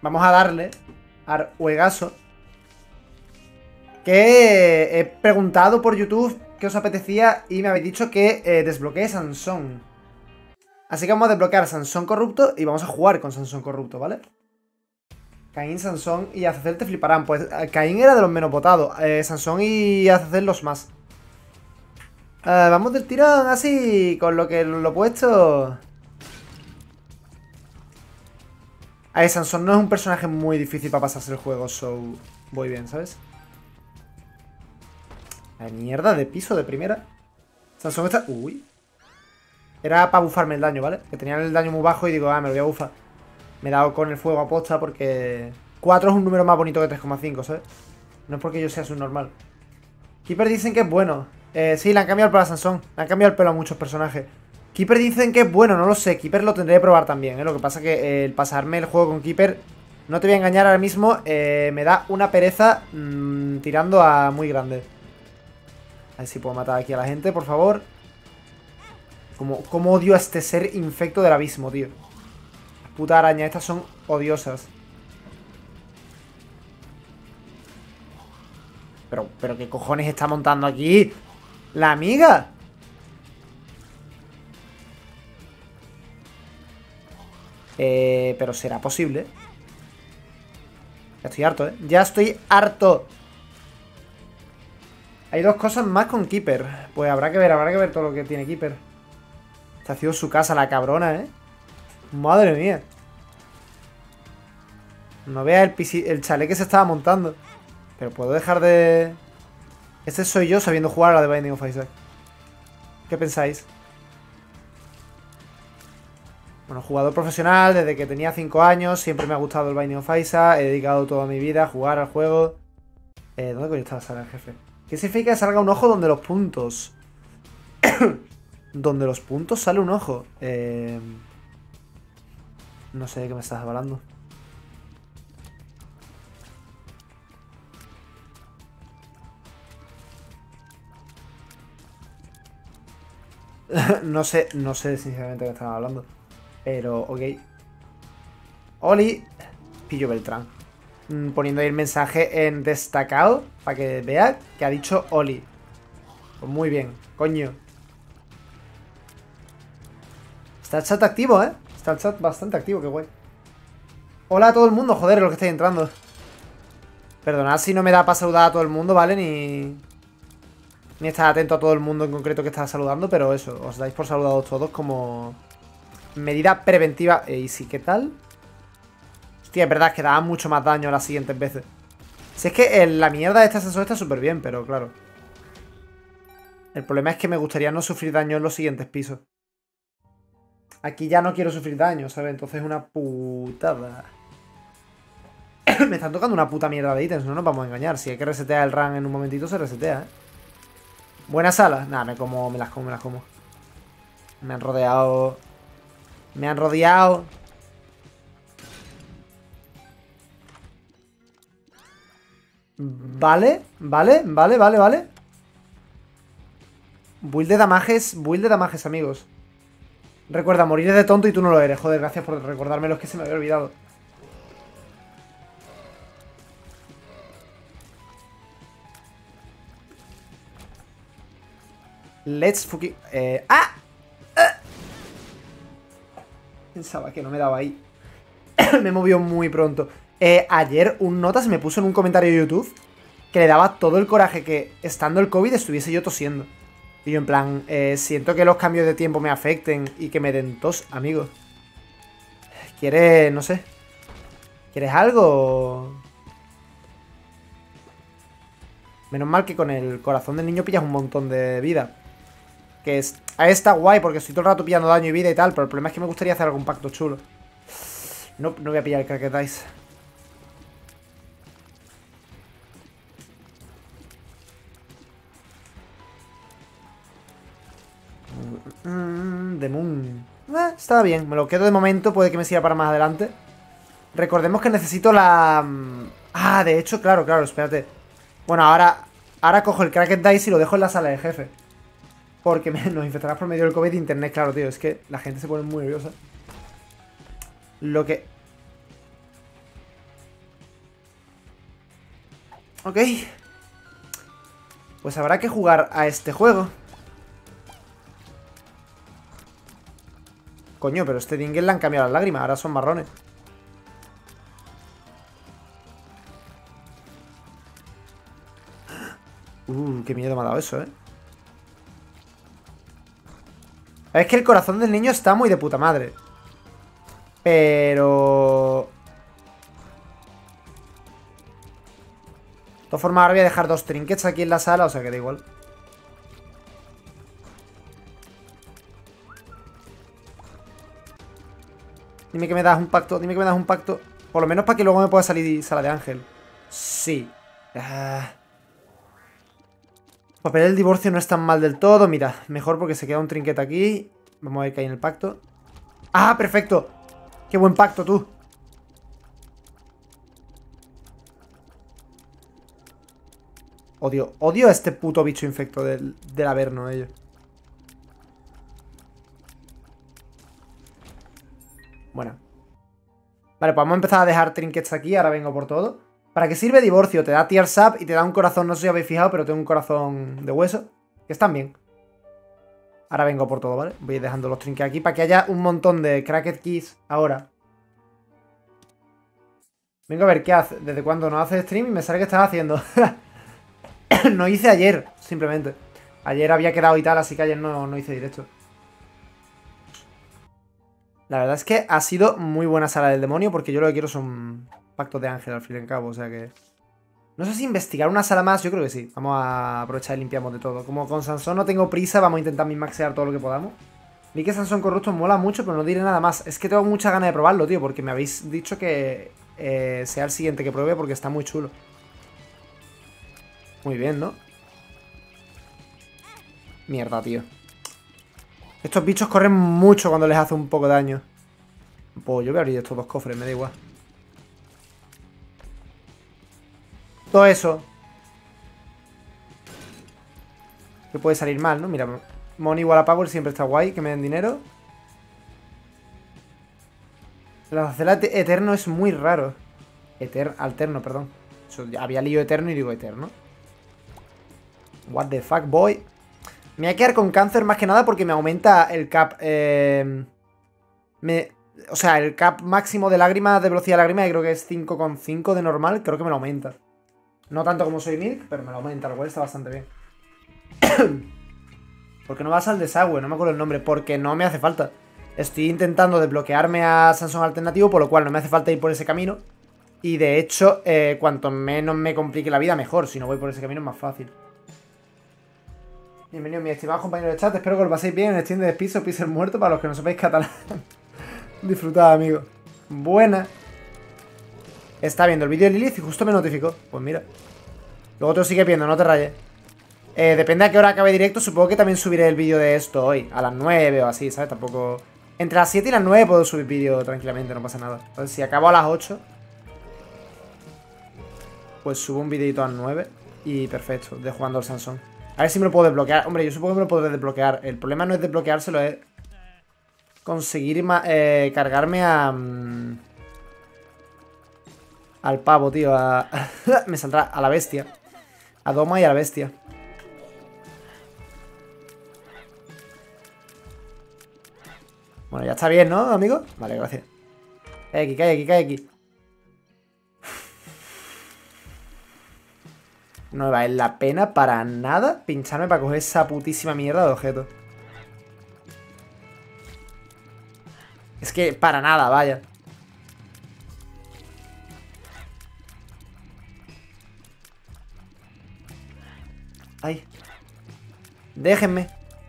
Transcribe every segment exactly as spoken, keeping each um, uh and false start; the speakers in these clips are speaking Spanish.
vamos a darle al juegazo. Que he preguntado por YouTube qué os apetecía y me habéis dicho que eh, desbloquee Sansón. Así que vamos a desbloquear Sansón Corrupto y vamos a jugar con Sansón Corrupto, ¿vale? Caín, Sansón y Azazel te fliparán. Pues Caín era de los menos votados. Eh, Sansón y Azazel los más. Eh, vamos del tirón así, con lo que lo he puesto. A ver, Sansón no es un personaje muy difícil para pasarse el juego, so voy bien, ¿sabes? La mierda de piso de primera. Sansón está... Uy. Era para bufarme el daño, ¿vale? Que tenía el daño muy bajo y digo, ah, me lo voy a bufar. Me he dado con el fuego a posta porque... cuatro es un número más bonito que tres coma cinco, ¿sabes? No es porque yo sea subnormal. Keeper dicen que es bueno. Eh, sí, le han cambiado el pelo a Sansón. Le han cambiado el pelo a muchos personajes. Keeper dicen que es bueno, no lo sé. Keeper lo tendré que probar también, ¿eh? Lo que pasa es que eh, el pasarme el juego con Keeper... No te voy a engañar ahora mismo. Eh, me da una pereza mmm, tirando a muy grande. A ver si puedo matar aquí a la gente, por favor. Como, como odio a este ser infecto del abismo, tío. Las putas arañas, estas son odiosas. Pero, pero ¿qué cojones está montando aquí? ¡La amiga! Eh, pero será posible. Ya estoy harto, ¿eh? Ya estoy harto. Hay dos cosas más con Keeper. Pues habrá que ver, habrá que ver todo lo que tiene Keeper. Está haciendo su casa la cabrona, ¿eh? Madre mía. No veas el, pisi el chalet que se estaba montando. Pero puedo dejar de... Este soy yo sabiendo jugar a la de Binding of Isaac. ¿Qué pensáis? Bueno, jugador profesional desde que tenía cinco años. Siempre me ha gustado el Binding of Isaac. He dedicado toda mi vida a jugar al juego. Eh, ¿Dónde coño está la sala del jefe? ¿Qué significa que salga un ojo donde los puntos? Donde los puntos sale un ojo. Eh... No sé de qué me estás hablando. no sé, no sé sinceramente de qué estás hablando. Pero, ok. Oli. Pillo Beltrán. Mm, poniendo ahí el mensaje en destacado. Para que vea que ha dicho Oli. Pues muy bien, coño. Está el chat activo, ¿eh? Está el chat bastante activo, qué guay. Hola a todo el mundo, joder, lo que estáis entrando. Perdonad si no me da para saludar a todo el mundo, ¿vale? Ni... Ni estar atento a todo el mundo en concreto que está saludando, pero eso, os dais por saludados todos como... medida preventiva. ¿Y sí qué tal? Hostia, es verdad que daba mucho más daño las siguientes veces. Si es que la mierda de este ascensor está súper bien, pero claro. El problema es que me gustaría no sufrir daño en los siguientes pisos. Aquí ya no quiero sufrir daño, ¿sabes? Entonces es una putada. Me están tocando una puta mierda de ítems, no nos vamos a engañar. Si hay que resetear el run en un momentito, se resetea, ¿eh? Buena sala. Nada, me como, me las como, me las como. Me han rodeado. Me han rodeado. Vale, vale, vale, vale, vale. Build de damages, build de damages, amigos. Recuerda, morir de tonto y tú no lo eres. Joder, gracias por recordármelo, es que se me había olvidado. Let's fucking... Eh... ¡Ah! ¡Ah! Pensaba que no me daba ahí. Me movió muy pronto. Eh, ayer un nota se me puso en un comentario de YouTube que le daba todo el coraje que, estando el COVID, estuviese yo tosiendo. Y yo en plan, eh, siento que los cambios de tiempo me afecten y que me den tos, amigo. ¿Quieres, no sé? ¿Quieres algo? Menos mal que con el corazón del niño pillas un montón de vida. Que es, ahí está guay porque estoy todo el rato pillando daño y vida y tal, pero el problema es que me gustaría hacer algún pacto chulo. No, no voy a pillar el Cracked Dice. Mm, The Moon. Eh, está bien, me lo quedo de momento, puede que me siga para más adelante. Recordemos que necesito la... Ah, de hecho, claro, claro, espérate. Bueno, ahora, ahora cojo el Cracked Dice y lo dejo en la sala de jefe. Porque me, nos infectarás por medio del COVID de internet, claro, tío. Es que la gente se pone muy nerviosa. Lo que... Ok. Pues habrá que jugar a este juego. Coño, pero este Dingle le han cambiado las lágrimas. Ahora son marrones. Uh, qué miedo me ha dado eso, eh. Es que el corazón del niño está muy de puta madre. Pero... De todas formas, ahora voy a dejar dos trinkets aquí en la sala, o sea que da igual. Dime que me das un pacto, dime que me das un pacto. Por lo menos para que luego me pueda salir sala de ángel. Sí. Ah. El papel del divorcio no es tan mal del todo. Mira, mejor porque se queda un trinket aquí. Vamos a ver qué hay en el pacto. ¡Ah, perfecto! ¡Qué buen pacto, tú! Odio, odio a este puto bicho infecto del, del Averno, ellos. Bueno. Vale, pues vamos a empezar a dejar trinkets aquí. Ahora vengo por todo. ¿Para qué sirve divorcio? Te da tears up y te da un corazón. No sé si habéis fijado, pero tengo un corazón de hueso. Que están bien. Ahora vengo por todo, ¿vale? Voy dejando los trinkets aquí para que haya un montón de cracked keys ahora. Vengo a ver qué hace. Desde cuándo no hace stream y me sale que estás haciendo. No hice ayer, simplemente. Ayer había quedado y tal, así que ayer no, no hice directo. La verdad es que ha sido muy buena sala del demonio, porque yo lo que quiero son pactos de ángel al fin y al cabo, o sea que... No sé si investigar una sala más, yo creo que sí. Vamos a aprovechar y limpiamos de todo. Como con Sansón no tengo prisa, vamos a intentar min-maxear todo lo que podamos. Vi que Sansón Corrupto mola mucho, pero no diré nada más. Es que tengo mucha ganas de probarlo, tío, porque me habéis dicho que eh, sea el siguiente que pruebe porque está muy chulo. Muy bien, ¿no? Mierda, tío. Estos bichos corren mucho cuando les hace un poco de daño. Pues yo voy a abrir estos dos cofres, me da igual. Todo eso. Que puede salir mal, ¿no? Mira, Money igual a Power siempre está guay, que me den dinero. El Azacela eterno es muy raro. Eter alterno, perdón. Eso, había lío eterno y digo eterno. What the fuck, boy. Me voy a quedar con cáncer más que nada porque me aumenta el cap. Eh, me, o sea, el cap máximo de lágrimas, de velocidad de lágrimas, creo que es cinco coma cinco de normal. Creo que me lo aumenta. No tanto como soy Milk, pero me lo aumenta, lo cual está bastante bien. ¿Por qué no vas al desagüe? No me acuerdo el nombre. Porque no me hace falta. Estoy intentando desbloquearme a Sansón alternativo, por lo cual no me hace falta ir por ese camino. Y de hecho, eh, cuanto menos me complique la vida, mejor. Si no voy por ese camino es más fácil. Bienvenido, mi estimado compañero de chat. Espero que lo paséis bien en el stream de Despiso, Pixel muerto, para los que no sepáis catalán. Disfrutad, amigos. Buena. Está viendo el vídeo de Lilith y justo me notificó. Pues mira. Luego te lo sigues viendo, no te rayes. Eh, depende a qué hora acabe directo. Supongo que también subiré el vídeo de esto hoy. A las nueve o así, ¿sabes? Tampoco... Entre las siete y las nueve puedo subir vídeo tranquilamente, no pasa nada. Entonces, si acabo a las ocho, pues subo un videito a las nueve. Y perfecto, de jugando al Sansón. A ver si me lo puedo desbloquear. Hombre, yo supongo que me lo podré desbloquear. El problema no es desbloqueárselo, es conseguir eh, cargarme a... Um, al pavo, tío. A... me saldrá a la bestia. A Doma y a la bestia. Bueno, ya está bien, ¿no, amigo? Vale, gracias. Cae aquí, cae aquí, cae aquí. No me vale la pena para nada pincharme para coger esa putísima mierda de objeto. Es que para nada, vaya. Ay. Déjenme.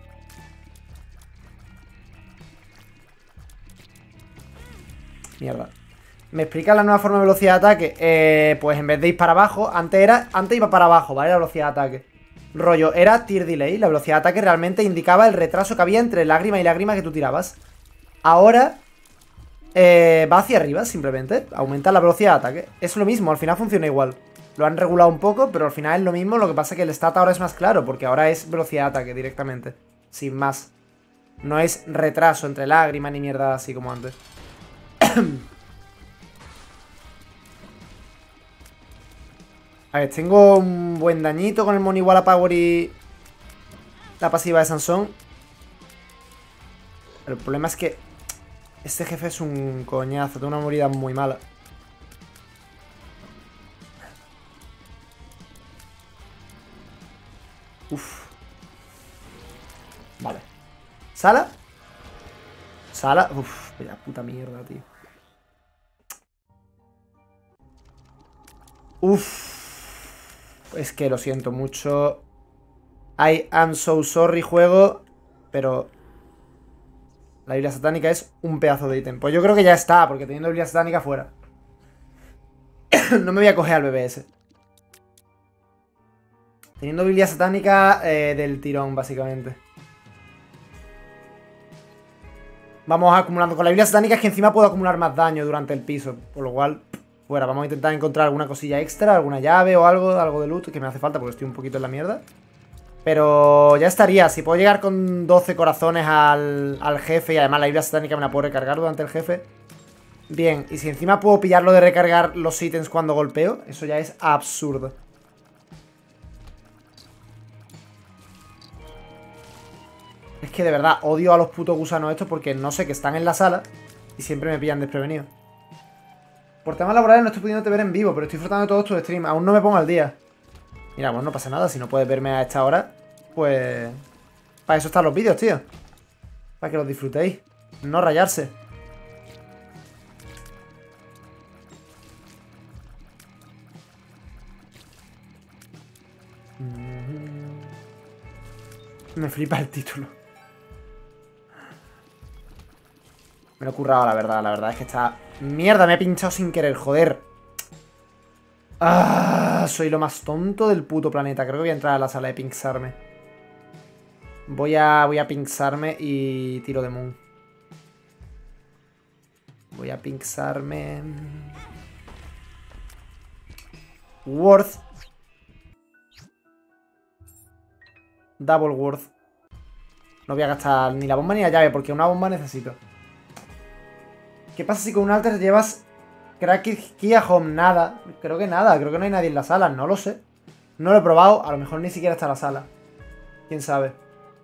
Mierda. ¿Me explica la nueva forma de velocidad de ataque? Eh, pues en vez de ir para abajo, antes era, antes iba para abajo, ¿vale? La velocidad de ataque. Rollo, era tier delay. La velocidad de ataque realmente indicaba el retraso que había entre lágrima y lágrima que tú tirabas. Ahora eh, va hacia arriba, simplemente. Aumenta la velocidad de ataque. Es lo mismo, al final funciona igual. Lo han regulado un poco, pero al final es lo mismo. Lo que pasa es que el stat ahora es más claro, porque ahora es velocidad de ataque directamente. Sin más. No es retraso entre lágrima ni mierda así como antes. A ver, tengo un buen dañito con el Moniwala Power y la pasiva de Sansón. Pero el problema es que este jefe es un coñazo, tiene una movilidad muy mala. Uf. Vale. ¿Sala? Sala. Uf, vaya puta mierda, tío. Uf. Es que lo siento mucho. I am so sorry, juego. Pero la Biblia Satánica es un pedazo de ítem. Pues yo creo que ya está, porque teniendo Biblia Satánica fuera. No me voy a coger al B B S. Teniendo Biblia Satánica eh, del tirón, básicamente. Vamos acumulando. Con la Biblia Satánica es que encima puedo acumular más daño durante el piso. Por lo cual, fuera. Vamos a intentar encontrar alguna cosilla extra, alguna llave o algo, algo de loot que me hace falta porque estoy un poquito en la mierda. Pero ya estaría. Si puedo llegar con doce corazones al, al jefe y además la Biblia Satánica me la puedo recargar durante el jefe. Bien. Y si encima puedo pillarlo de recargar los ítems cuando golpeo, eso ya es absurdo. Es que de verdad odio a los putos gusanos estos porque no sé que están en la sala y siempre me pillan desprevenido. Por temas laborales no estoy pudiendo ver en vivo, pero estoy disfrutando de todos tus streams. Aún no me pongo al día. Mira, pues no pasa nada. Si no puedes verme a esta hora, pues para eso están los vídeos, tío. Para que los disfrutéis. No rayarse. Me flipa el título. Me lo he currado, la verdad. La verdad es que está... Mierda, me he pinchado sin querer, joder. Ah, soy lo más tonto del puto planeta. Creo que voy a entrar a la sala de pinxarme. Voy a, voy a pinxarme y tiro de Moon. Voy a pinxarme. Worth. Double Worth. No voy a gastar ni la bomba ni la llave porque una bomba necesito. ¿Qué pasa si con un alter llevas Cracked Key a Home? Nada. Creo que nada. Creo que no hay nadie en la sala. No lo sé. No lo he probado. A lo mejor ni siquiera está en la sala. Quién sabe.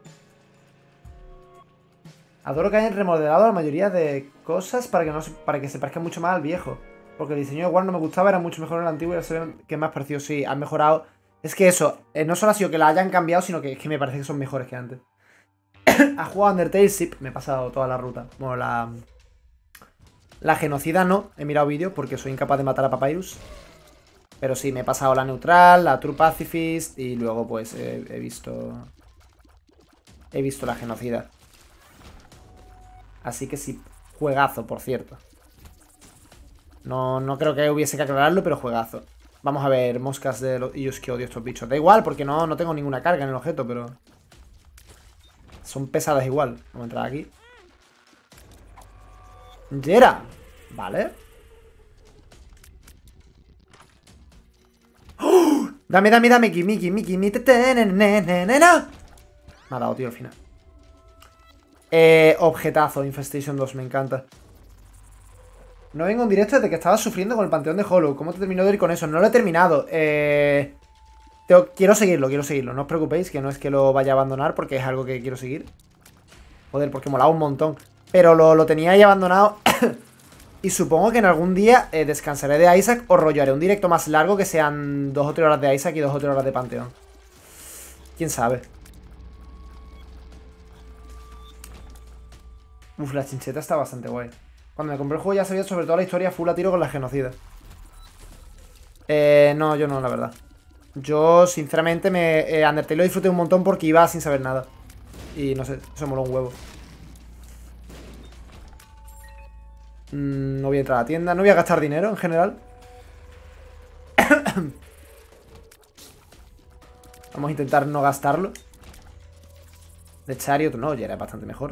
Adoro que hayan remodelado la mayoría de cosas para que, no se, para que se parezca mucho más al viejo. Porque el diseño de War no me gustaba. Era mucho mejor en el antiguo y ahora se ve que es más parecido. Sí, han mejorado. Es que eso. Eh, no solo ha sido que la hayan cambiado, sino que es que me parece que son mejores que antes. ¿Ha jugado Undertale? Sí, me he pasado toda la ruta. Bueno, la... La genocida no, he mirado vídeos porque soy incapaz de matar a Papyrus. Pero sí, me he pasado la neutral, la True Pacifist y luego pues he, he visto... He visto la genocida. Así que sí, juegazo, por cierto. No, no creo que hubiese que aclararlo, pero juegazo. Vamos a ver, moscas de los... Y yo es que odio estos bichos. Da igual, porque no, no tengo ninguna carga en el objeto, pero... Son pesadas igual. Vamos a entrar aquí. Yera. Vale. ¡Oh! Dame, dame, dame. Gimme, gimme, gimme. Me ha dado, tío, al final. Eh, objetazo. Infestation dos. Me encanta. No vengo en directo desde que estaba sufriendo con el Panteón de Hollow. ¿Cómo te terminó de ir con eso? No lo he terminado. Eh... Tengo... Quiero seguirlo, quiero seguirlo. No os preocupéis, que no es que lo vaya a abandonar porque es algo que quiero seguir. Joder, porque molaba un montón. Pero lo, lo tenía ahí abandonado. Y supongo que en algún día eh, descansaré de Isaac o rollo haré un directo más largo que sean dos o tres horas de Isaac y dos o tres horas de Panteón. ¿Quién sabe? Uf, la chincheta está bastante guay. Cuando me compré el juego ya sabía sobre todo la historia full a tiro con la genocida. Eh, no, yo no, la verdad. Yo, sinceramente, me eh, Undertale lo disfruté un montón porque iba sin saber nada. Y no sé, eso moló un huevo. Mm, no voy a entrar a la tienda. No voy a gastar dinero en general. Vamos a intentar no gastarlo. De Chariot no, ya era bastante mejor.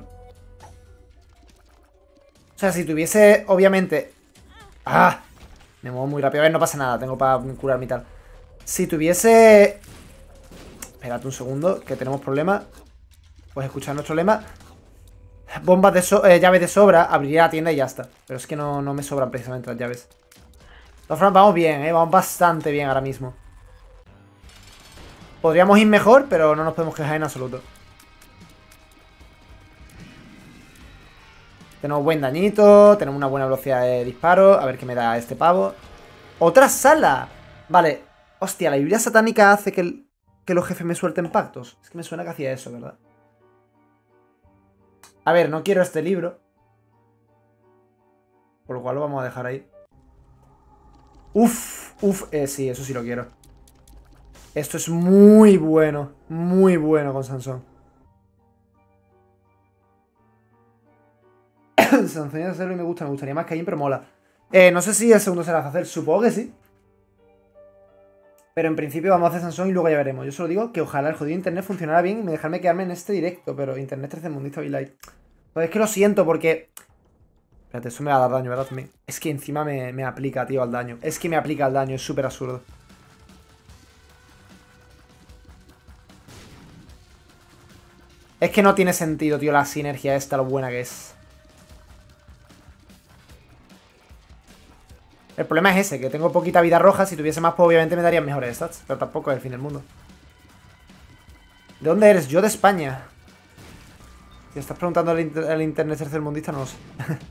O sea, si tuviese, obviamente... ¡Ah! Me muevo muy rápido. A ver, no pasa nada. Tengo para curar mi tal. Si tuviese... Espérate un segundo, que tenemos problemas. Pues escuchar nuestro lema. Bombas de so eh, llaves de sobra. Abriría la tienda y ya está. Pero es que no, no me sobran precisamente las llaves. De todas formas, vamos bien, ¿eh? Vamos bastante bien ahora mismo. Podríamos ir mejor, pero no nos podemos quejar en absoluto. Tenemos buen dañito, tenemos una buena velocidad de disparo. A ver qué me da este pavo. ¡Otra sala! Vale. Hostia, la Biblia satánica hace que, el, que los jefes me suelten pactos. Es que me suena que hacía eso, ¿verdad? A ver, no quiero este libro. Por lo cual lo vamos a dejar ahí. Uf, uf, eh, sí, eso sí lo quiero. Esto es muy bueno. Muy bueno con Sansón. Sansón y hacerlo y me gusta, me gustaría más Caín, pero mola. Eh, no sé si el segundo será hacer, supongo que sí. Pero en principio vamos a hacer Sansón y luego ya veremos. Yo solo digo que ojalá el jodido internet funcionara bien y me dejarme quedarme en este directo. Pero internet tercermundista be like. Pues es que lo siento porque... Espérate, eso me va a dar daño, ¿verdad? También. Es que encima me, me aplica, tío, al daño. Es que me aplica al daño, es súper absurdo. Es que no tiene sentido, tío, la sinergia esta, lo buena que es. El problema es ese, que tengo poquita vida roja. Si tuviese más, pues obviamente me darían mejores stats. Pero tampoco es el fin del mundo. ¿De dónde eres? Yo de España. Si estás preguntando al, inter al internet tercermundista, no lo sé.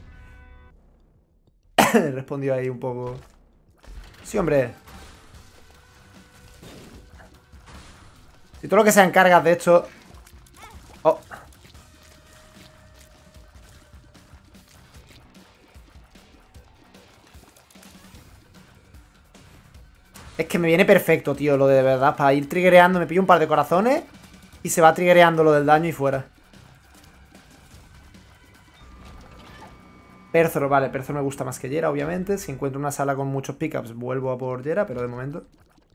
Respondió ahí un poco. Sí, hombre. Si todo lo que sean cargas, de hecho... Oh. Es que me viene perfecto, tío, lo de, de verdad. Para ir triggereando, me pillo un par de corazones y se va triggereando lo del daño y fuera. Perthro, vale, Perthro me gusta más que Yera, obviamente. Si encuentro una sala con muchos pickups, vuelvo a por Yera, pero de momento...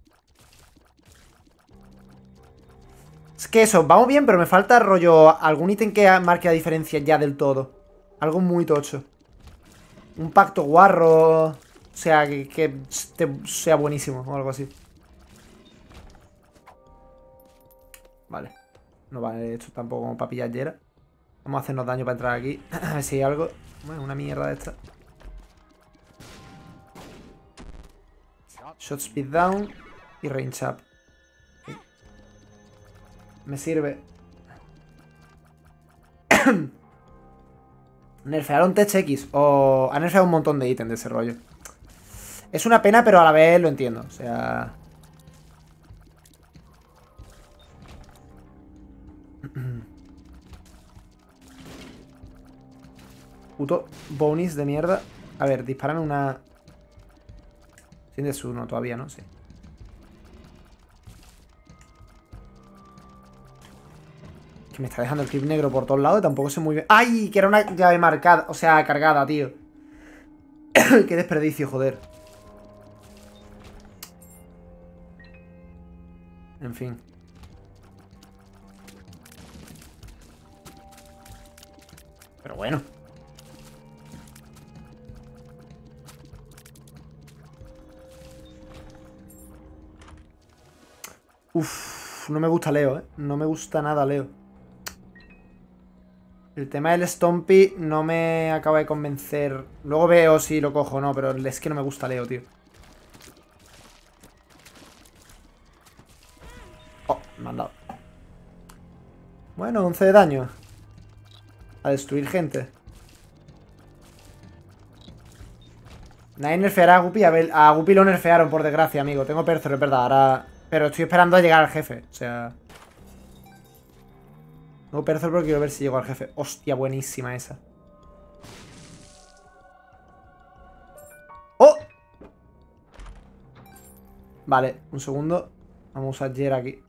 Es que eso, vamos bien, pero me falta rollo algún ítem que marque la diferencia ya del todo. Algo muy tocho. Un pacto guarro... O sea, que, que sea buenísimo o algo así. Vale. No vale esto tampoco como para pillar Yera. Vamos a hacernos daño para entrar aquí. A ver si hay algo. Bueno, una mierda de esta. Shot speed down y range up. Okay. Me sirve. Nerfearon Tech X. O han nerfeado un montón de ítems de ese rollo. Es una pena, pero a la vez lo entiendo. O sea... Puto bonus de mierda. A ver, dispárame una... Tienes uno todavía, ¿no? Sí. Que me está dejando el clip negro por todos lados y tampoco sé muy bien... ¡Ay! Que era una llave marcada. O sea, cargada, tío. Qué desperdicio, joder. En fin. Pero bueno. Uf, no me gusta Leo, ¿eh? No me gusta nada Leo. El tema del Stompy no me acaba de convencer. Luego veo si lo cojo o no, pero es que no me gusta Leo, tío. Oh, me han dado. Bueno, once de daño. A destruir gente. Nadie nerfeará a Guppy. A, ver, a Guppy lo nerfearon, por desgracia, amigo. Tengo Perthro, es verdad. Ahora... Pero estoy esperando a llegar al jefe. O sea... Tengo Perthro, pero quiero ver si llego al jefe. Hostia, buenísima esa. ¡Oh! Vale, un segundo. Vamos a usar Yera aquí.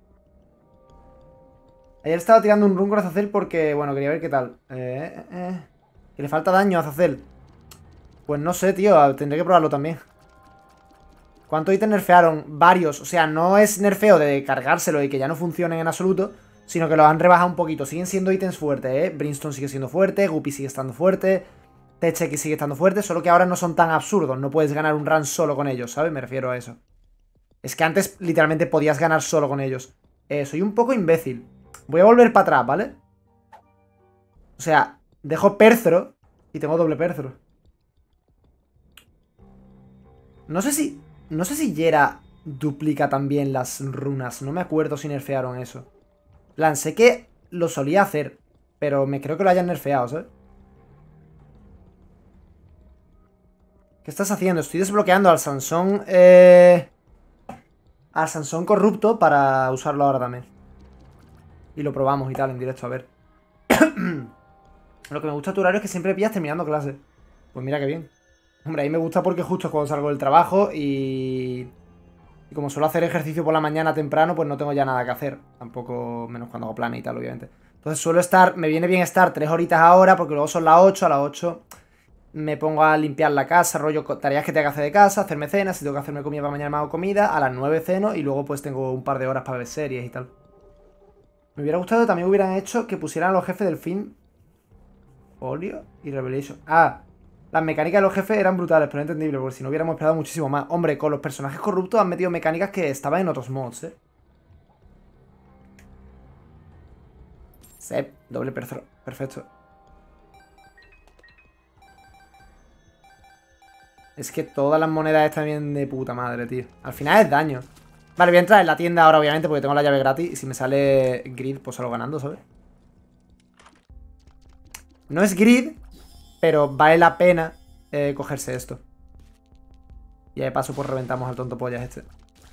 Ayer estaba tirando un run con Azazel porque, bueno, quería ver qué tal. Eh, eh, eh. Que le falta daño a Azazel. Pues no sé, tío. Tendré que probarlo también. ¿Cuántos ítems nerfearon? Varios. O sea, no es nerfeo de cargárselo y que ya no funcionen en absoluto, sino que lo han rebajado un poquito. Siguen siendo ítems fuertes, ¿eh? Brimstone sigue siendo fuerte, Guppy sigue estando fuerte, Tech X sigue estando fuerte, solo que ahora no son tan absurdos. No puedes ganar un run solo con ellos, ¿sabes? Me refiero a eso. Es que antes literalmente podías ganar solo con ellos. Eh, soy un poco imbécil. Voy a volver para atrás, ¿vale? O sea, dejo Perthro y tengo doble Perthro. No sé si... No sé si Yera duplica también las runas. No me acuerdo si nerfearon eso. Plan, sé que lo solía hacer, pero me creo que lo hayan nerfeado, ¿sabes? ¿Qué estás haciendo? Estoy desbloqueando al Sansón... Eh... Al Sansón corrupto para usarlo ahora también. Y lo probamos y tal en directo, a ver. Lo que me gusta de tu horario es que siempre pillas terminando clase. Pues mira qué bien. Hombre, a mí me gusta porque justo es cuando salgo del trabajo y... Y como suelo hacer ejercicio por la mañana temprano, pues no tengo ya nada que hacer. Tampoco, menos cuando hago planes y tal, obviamente. Entonces suelo estar, me viene bien estar tres horitas ahora, porque luego son las ocho, a las ocho me pongo a limpiar la casa, rollo tareas que tengo que hacer de casa, hacerme cena, si tengo que hacerme comida para mañana me hago comida, a las nueve ceno y luego pues tengo un par de horas para ver series y tal. Me hubiera gustado que también hubieran hecho que pusieran a los jefes del film Folio y Revelation. Ah, las mecánicas de los jefes eran brutales, pero no entendible, porque si no hubiéramos esperado muchísimo más. Hombre, con los personajes corruptos han metido mecánicas que estaban en otros mods, ¿eh? Sep, doble perfecto. Perfecto. Es que todas las monedas están bien de puta madre, tío. Al final es daño. Vale, voy a entrar en la tienda ahora, obviamente, porque tengo la llave gratis. Y si me sale grid, pues salgo ganando, ¿sabes? No es grid, pero vale la pena eh, cogerse esto. Y de paso, pues reventamos al tonto pollas este.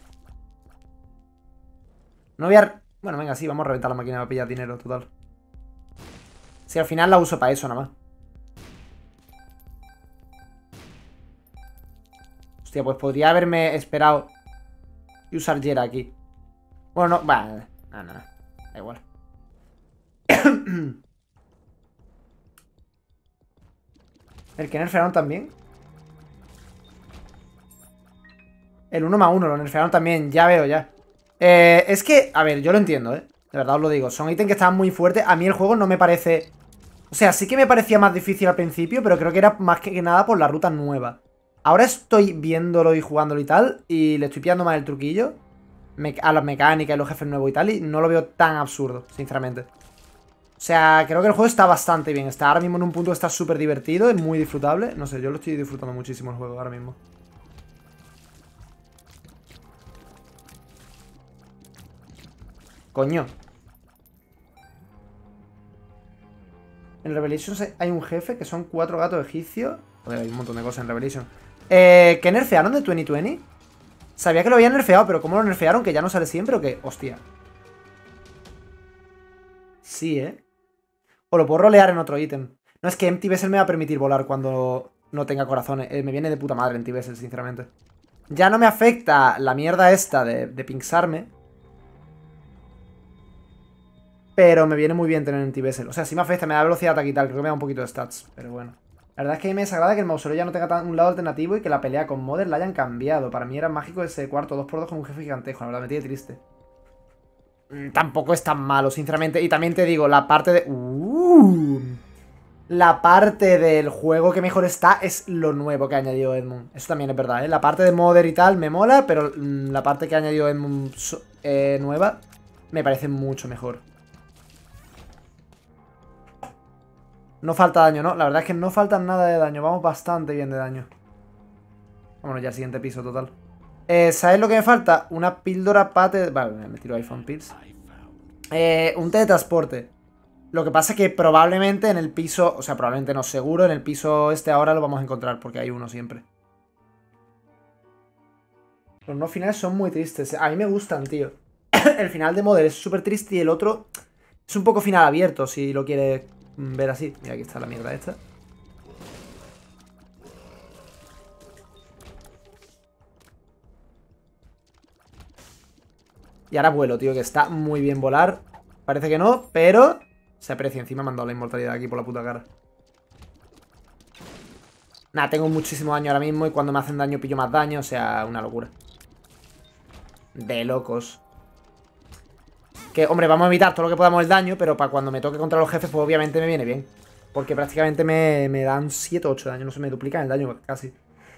No voy a... Bueno, venga, sí, vamos a reventar la máquina para pillar dinero, total. Si al final la uso para eso, nada más. Hostia, pues podría haberme esperado y usar Jera aquí. Bueno, no, va, no, no, no, da igual. ¿El que nerfearon también? El uno más uno lo nerfearon también, ya veo, ya. Eh, es que, a ver, yo lo entiendo, ¿eh? De verdad os lo digo, son ítems que estaban muy fuertes. A mí el juego no me parece... O sea, sí que me parecía más difícil al principio, pero creo que era más que nada por la ruta nueva. Ahora estoy viéndolo y jugándolo y tal, y le estoy pillando más el truquillo a las mecánicas y los jefes nuevos y tal, y no lo veo tan absurdo, sinceramente. O sea, creo que el juego está bastante bien. Está ahora mismo en un punto que está súper divertido, es muy disfrutable. No sé, yo lo estoy disfrutando muchísimo el juego ahora mismo. Coño. En Revelation hay un jefe que son cuatro gatos egipcios. Joder, hay un montón de cosas en Revelation. Eh, ¿Qué nerfearon de veinte veinte? Sabía que lo habían nerfeado, pero ¿cómo lo nerfearon? ¿Que ya no sale siempre o qué? Hostia. Sí, ¿eh? O lo puedo rolear en otro ítem. No, es que Empty Vessel me va a permitir volar cuando no tenga corazones. Eh, me viene de puta madre Empty Vessel, sinceramente. Ya no me afecta la mierda esta de, de pinxarme. Pero me viene muy bien tener Empty Vessel. O sea, sí me afecta, me da velocidad de ataque y tal. Creo que me da un poquito de stats, pero bueno. La verdad es que a mí me desagrada que el mausoleo ya no tenga tan un lado alternativo y que la pelea con Mother la hayan cambiado. Para mí era mágico ese cuarto dos por dos con un jefe gigantejo. La verdad, me tiene triste. Mm, tampoco es tan malo, sinceramente. Y también te digo, la parte de... Uh, la parte del juego que mejor está es lo nuevo que ha añadido Edmund. Eso también es verdad, ¿eh? La parte de Mother y tal me mola, pero mm, la parte que ha añadido Edmund eh, nueva me parece mucho mejor. No falta daño, ¿no? La verdad es que no falta nada de daño. Vamos bastante bien de daño. Vámonos ya al siguiente piso, total. Eh, ¿Sabes lo que me falta? Una píldora pate... Vale, me tiro iPhone Pills. Eh, un teletransporte. Lo que pasa es que probablemente en el piso... O sea, probablemente no, seguro. En el piso este ahora lo vamos a encontrar, porque hay uno siempre. Los no finales son muy tristes. A mí me gustan, tío. El final de Mother es súper triste y el otro es un poco final abierto, si lo quieres ver así. Mira, aquí está la mierda esta. Y ahora vuelo, tío, que está muy bien volar. Parece que no, pero se aprecia. Encima me han dado la inmortalidad aquí por la puta cara. Nada, tengo muchísimo daño ahora mismo y cuando me hacen daño pillo más daño. O sea, una locura. De locos. Que, hombre, vamos a evitar todo lo que podamos el daño, pero para cuando me toque contra los jefes, pues obviamente me viene bien. Porque prácticamente me, me dan siete o ocho de daño, no se me duplican el daño casi.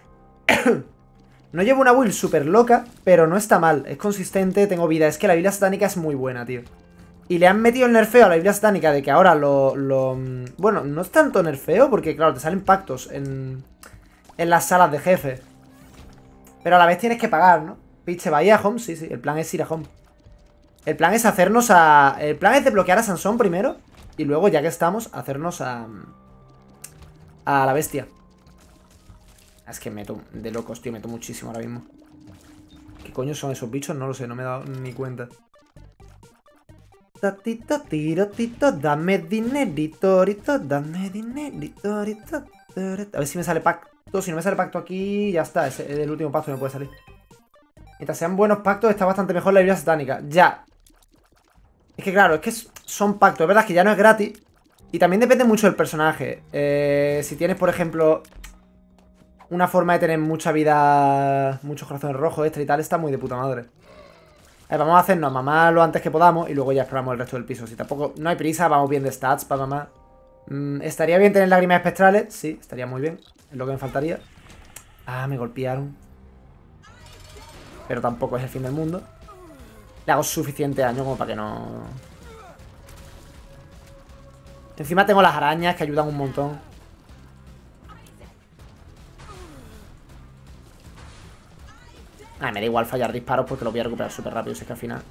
No llevo una build súper loca, pero no está mal, es consistente, tengo vida. Es que la Biblia satánica es muy buena, tío. Y le han metido el nerfeo a la Biblia satánica de que ahora lo... lo bueno, no es tanto nerfeo, porque claro, te salen pactos en, en las salas de jefe. Pero a la vez tienes que pagar, ¿no? Piche va a ir a home, sí, sí. El plan es ir a home. El plan es hacernos a... El plan es desbloquear a Sansón primero. Y luego, ya que estamos, hacernos a... A la bestia. Es que meto de locos, tío. Meto muchísimo ahora mismo. ¿Qué coño son esos bichos? No lo sé, no me he dado ni cuenta. Tatito, tiro, tito, dame dinerito, rito, dame dinerito, rito. A ver si me sale pacto. Si no me sale pacto aquí, ya está. Es el último pacto que me puede salir. Mientras sean buenos pactos, está bastante mejor la Biblia satánica. Ya. Es que claro, es que son pactos. Es verdad que ya no es gratis. Y también depende mucho del personaje. Eh, si tienes, por ejemplo, una forma de tener mucha vida, muchos corazones rojos, extra y tal, está muy de puta madre. A ver, vamos a hacernos mamá lo antes que podamos y luego ya exploramos el resto del piso. Si tampoco, no hay prisa, vamos bien de stats para mamá. Mm, ¿Estaría bien tener lágrimas espectrales? Sí, estaría muy bien. Es lo que me faltaría. Ah, me golpearon. Pero tampoco es el fin del mundo. Le hago suficiente daño como para que no... Encima tengo las arañas que ayudan un montón. Ah, me da igual fallar disparos porque lo voy a recuperar súper rápido. Si es que al final...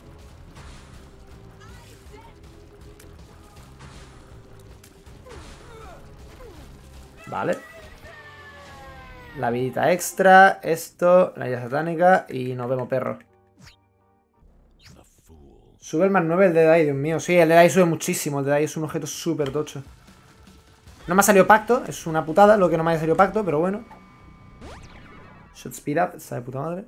Vale. La vidita extra, esto, la llave satánica y nos vemos, perro. Sube el más nueve el Deadeye, Dios mío. Sí, el Deadeye sube muchísimo. El Deadeye es un objeto súper tocho. No me ha salido pacto, es una putada lo que no me haya salido pacto, pero bueno. Shot speed up, está de puta madre.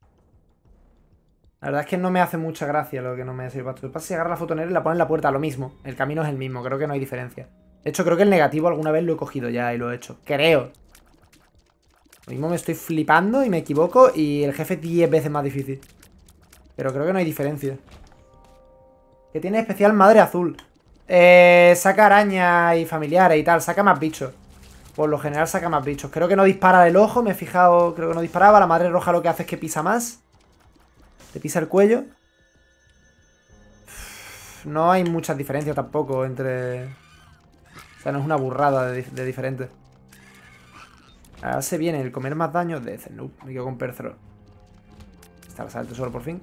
La verdad es que no me hace mucha gracia lo que no me haya salido pacto. Lo que pasa es que agarra la fotonera y la pone en la puerta, lo mismo. El camino es el mismo, creo que no hay diferencia. De hecho, creo que el negativo alguna vez lo he cogido ya y lo he hecho. Creo. Lo mismo me estoy flipando y me equivoco y el jefe es diez veces más difícil. Pero creo que no hay diferencia. Que tiene especial madre azul. Eh, saca arañas y familiares y tal. Saca más bichos. Por lo general saca más bichos. Creo que no dispara del ojo. Me he fijado. Creo que no disparaba. La madre roja lo que hace es que pisa más. Te pisa el cuello. No hay muchas diferencias tampoco entre... O sea, no es una burrada de, de diferente. Ahora se viene el comer más daño de Zenoob. Me quedo con Perthro. Está la sala del tesoro por fin.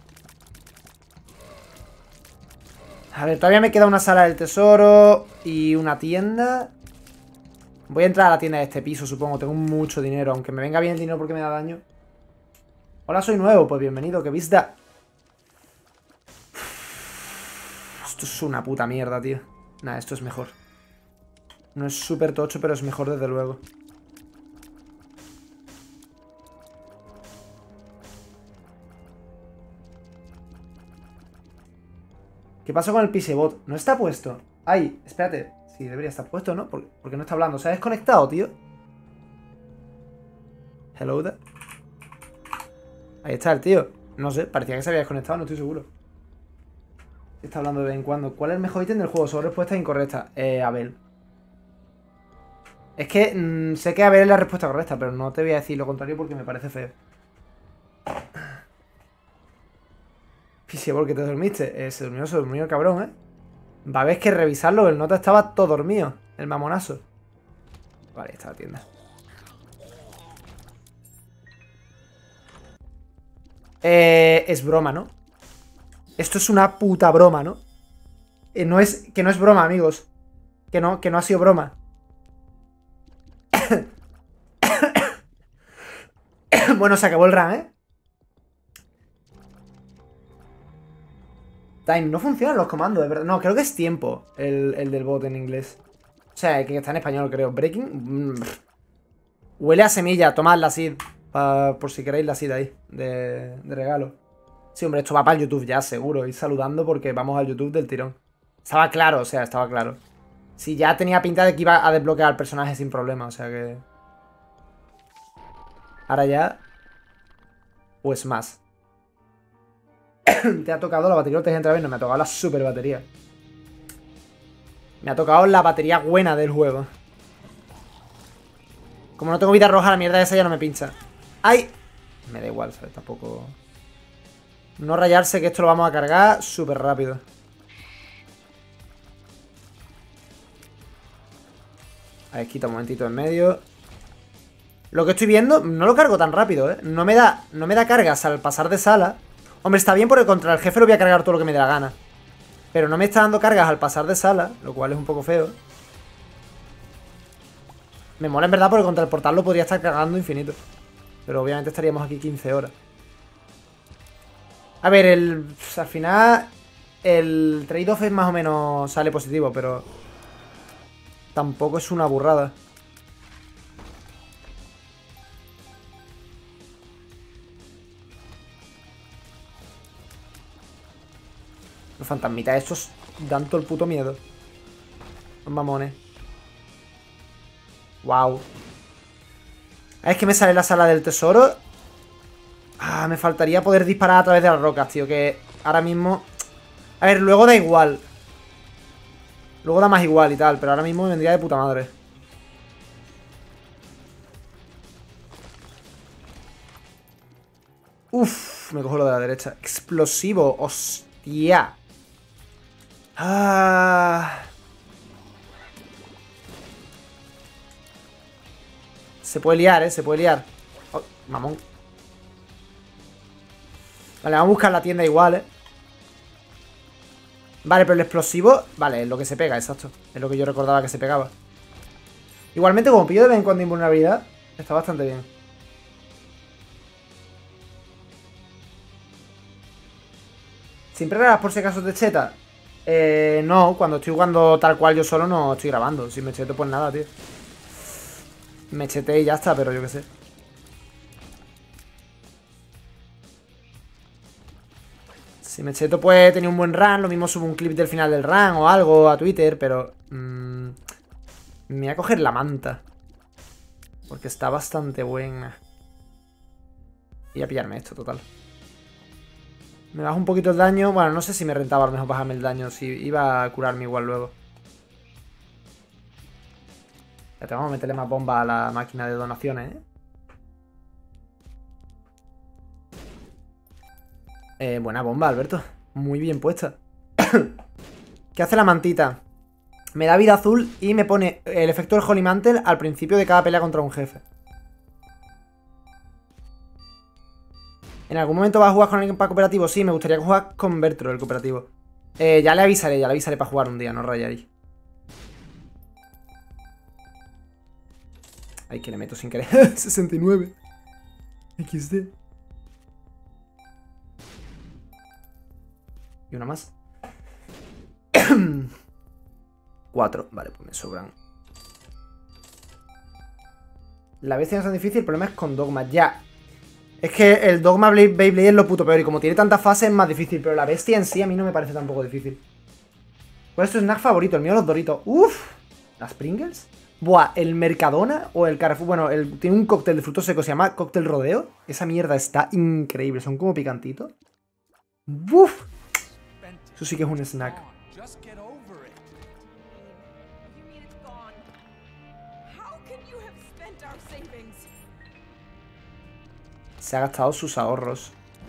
A ver, todavía me queda una sala del tesoro y una tienda. Voy a entrar a la tienda de este piso, supongo. Tengo mucho dinero, aunque me venga bien el dinero porque me da daño. Hola, soy nuevo. Pues bienvenido, que vista. Esto es una puta mierda, tío. Nah, esto es mejor. No es súper tocho, pero es mejor desde luego. ¿Qué pasó con el Pisebot? No está puesto. Ay, espérate. Sí, debería estar puesto, ¿no? Porque, porque no está hablando. ¿Se ha desconectado, tío? Hello there. Ahí está el tío. No sé, parecía que se había desconectado, no estoy seguro. Está hablando de vez en cuando. ¿Cuál es el mejor ítem del juego? Solo respuesta incorrecta. Eh, Abel. Es que mmm, sé que Abel es la respuesta correcta, pero no te voy a decir lo contrario porque me parece feo. Pisebot, que te dormiste. Eh, se durmió, se durmió el cabrón, ¿eh? Va a haber que revisarlo. El nota estaba todo dormido. El mamonazo. Vale, ahí está la tienda. Eh, es broma, ¿no? Esto es una puta broma, ¿no? Eh, no es, que no es broma, amigos. Que no, que no ha sido broma. Bueno, se acabó el run, ¿eh? Time, no funcionan los comandos, de verdad. No, creo que es tiempo el, el del bot en inglés. O sea, que está en español, creo. Breaking. Mm, huele a semilla. Tomad la seed. Pa, por si queréis la seed ahí. De, de regalo. Sí, hombre, esto va para el YouTube ya, seguro. Ir saludando porque vamos al YouTube del tirón. Estaba claro, o sea, estaba claro. Sí, ya tenía pinta de que iba a desbloquear al personaje sin problema, o sea que... Ahora ya... Pues más. Te ha tocado la batería, te dije otra vez, no me ha tocado la super batería. Me ha tocado la batería buena del juego. Como no tengo vida roja, la mierda esa ya no me pincha. ¡Ay! Me da igual, ¿sabes? Tampoco... No rayarse, que esto lo vamos a cargar súper rápido. A ver, quita un momentito en medio. Lo que estoy viendo, no lo cargo tan rápido, ¿eh? No me da, no me da cargas al pasar de sala. Hombre, está bien porque contra el jefe lo voy a cargar todo lo que me dé la gana. Pero no me está dando cargas al pasar de sala, lo cual es un poco feo. Me mola en verdad porque contra el portal lo podría estar cargando infinito. Pero obviamente estaríamos aquí quince horas. A ver, el pues, al final el trade-off es más o menos sale positivo, pero tampoco es una burrada. Los fantasmitas estos dan todo el puto miedo. Los mamones. Wow. Es que me sale la sala del tesoro. Ah, me faltaría poder disparar a través de las rocas, tío. Que ahora mismo... A ver, luego da igual. Luego da más igual y tal. Pero ahora mismo me vendría de puta madre. Uf, me cojo lo de la derecha. Explosivo, hostia. Ah... Se puede liar, ¿eh? Se puede liar. Oh, mamón. Vale, vamos a buscar la tienda igual, ¿eh? Vale, pero el explosivo... Vale, es lo que se pega, exacto. Es lo que yo recordaba que se pegaba. Igualmente, como pillo de vez en cuando invulnerabilidad, está bastante bien. ¿Siempre grabas por si acaso te cheta? Eh, no, cuando estoy jugando tal cual yo solo no estoy grabando. Si me cheto, pues nada, tío. Me cheté y ya está, pero yo qué sé. Si me cheto pues tenía un buen run. Lo mismo subo un clip del final del run o algo a Twitter, pero... Mmm, me voy a coger la manta. Porque está bastante buena. Y a pillarme esto, total. Me bajo un poquito el daño. Bueno, no sé si me rentaba a lo mejor bajarme el daño. Si iba a curarme igual luego. Ya te vamos a meterle más bomba a la máquina de donaciones, ¿eh? Eh, buena bomba, Alberto. Muy bien puesta. ¿Qué hace la mantita? Me da vida azul y me pone el efecto del Holy Mantle al principio de cada pelea contra un jefe. ¿En algún momento vas a jugar con alguien para cooperativo? Sí, me gustaría jugar con Bertro, el cooperativo. Eh, ya le avisaré, ya le avisaré para jugar un día, no rayaréis. Ay, que le meto sin querer. sesenta y nueve. equis de. Y una más. Cuatro. Vale, pues me sobran. La bestia no es tan difícil, el problema es con Dogma. Ya. Es que el Dogma Beyblade es lo puto peor. Y como tiene tantas fases es más difícil. Pero la bestia en sí a mí no me parece tampoco difícil. ¿Cuál es tu snack favorito? El mío los Doritos. Uf. ¿Las Pringles? Buah, el Mercadona o el Carrefour. Bueno, el, tiene un cóctel de frutos secos. Se llama cóctel rodeo. Esa mierda está increíble. Son como picantitos. Uf. Eso sí que es un snack. Se ha gastado sus ahorros.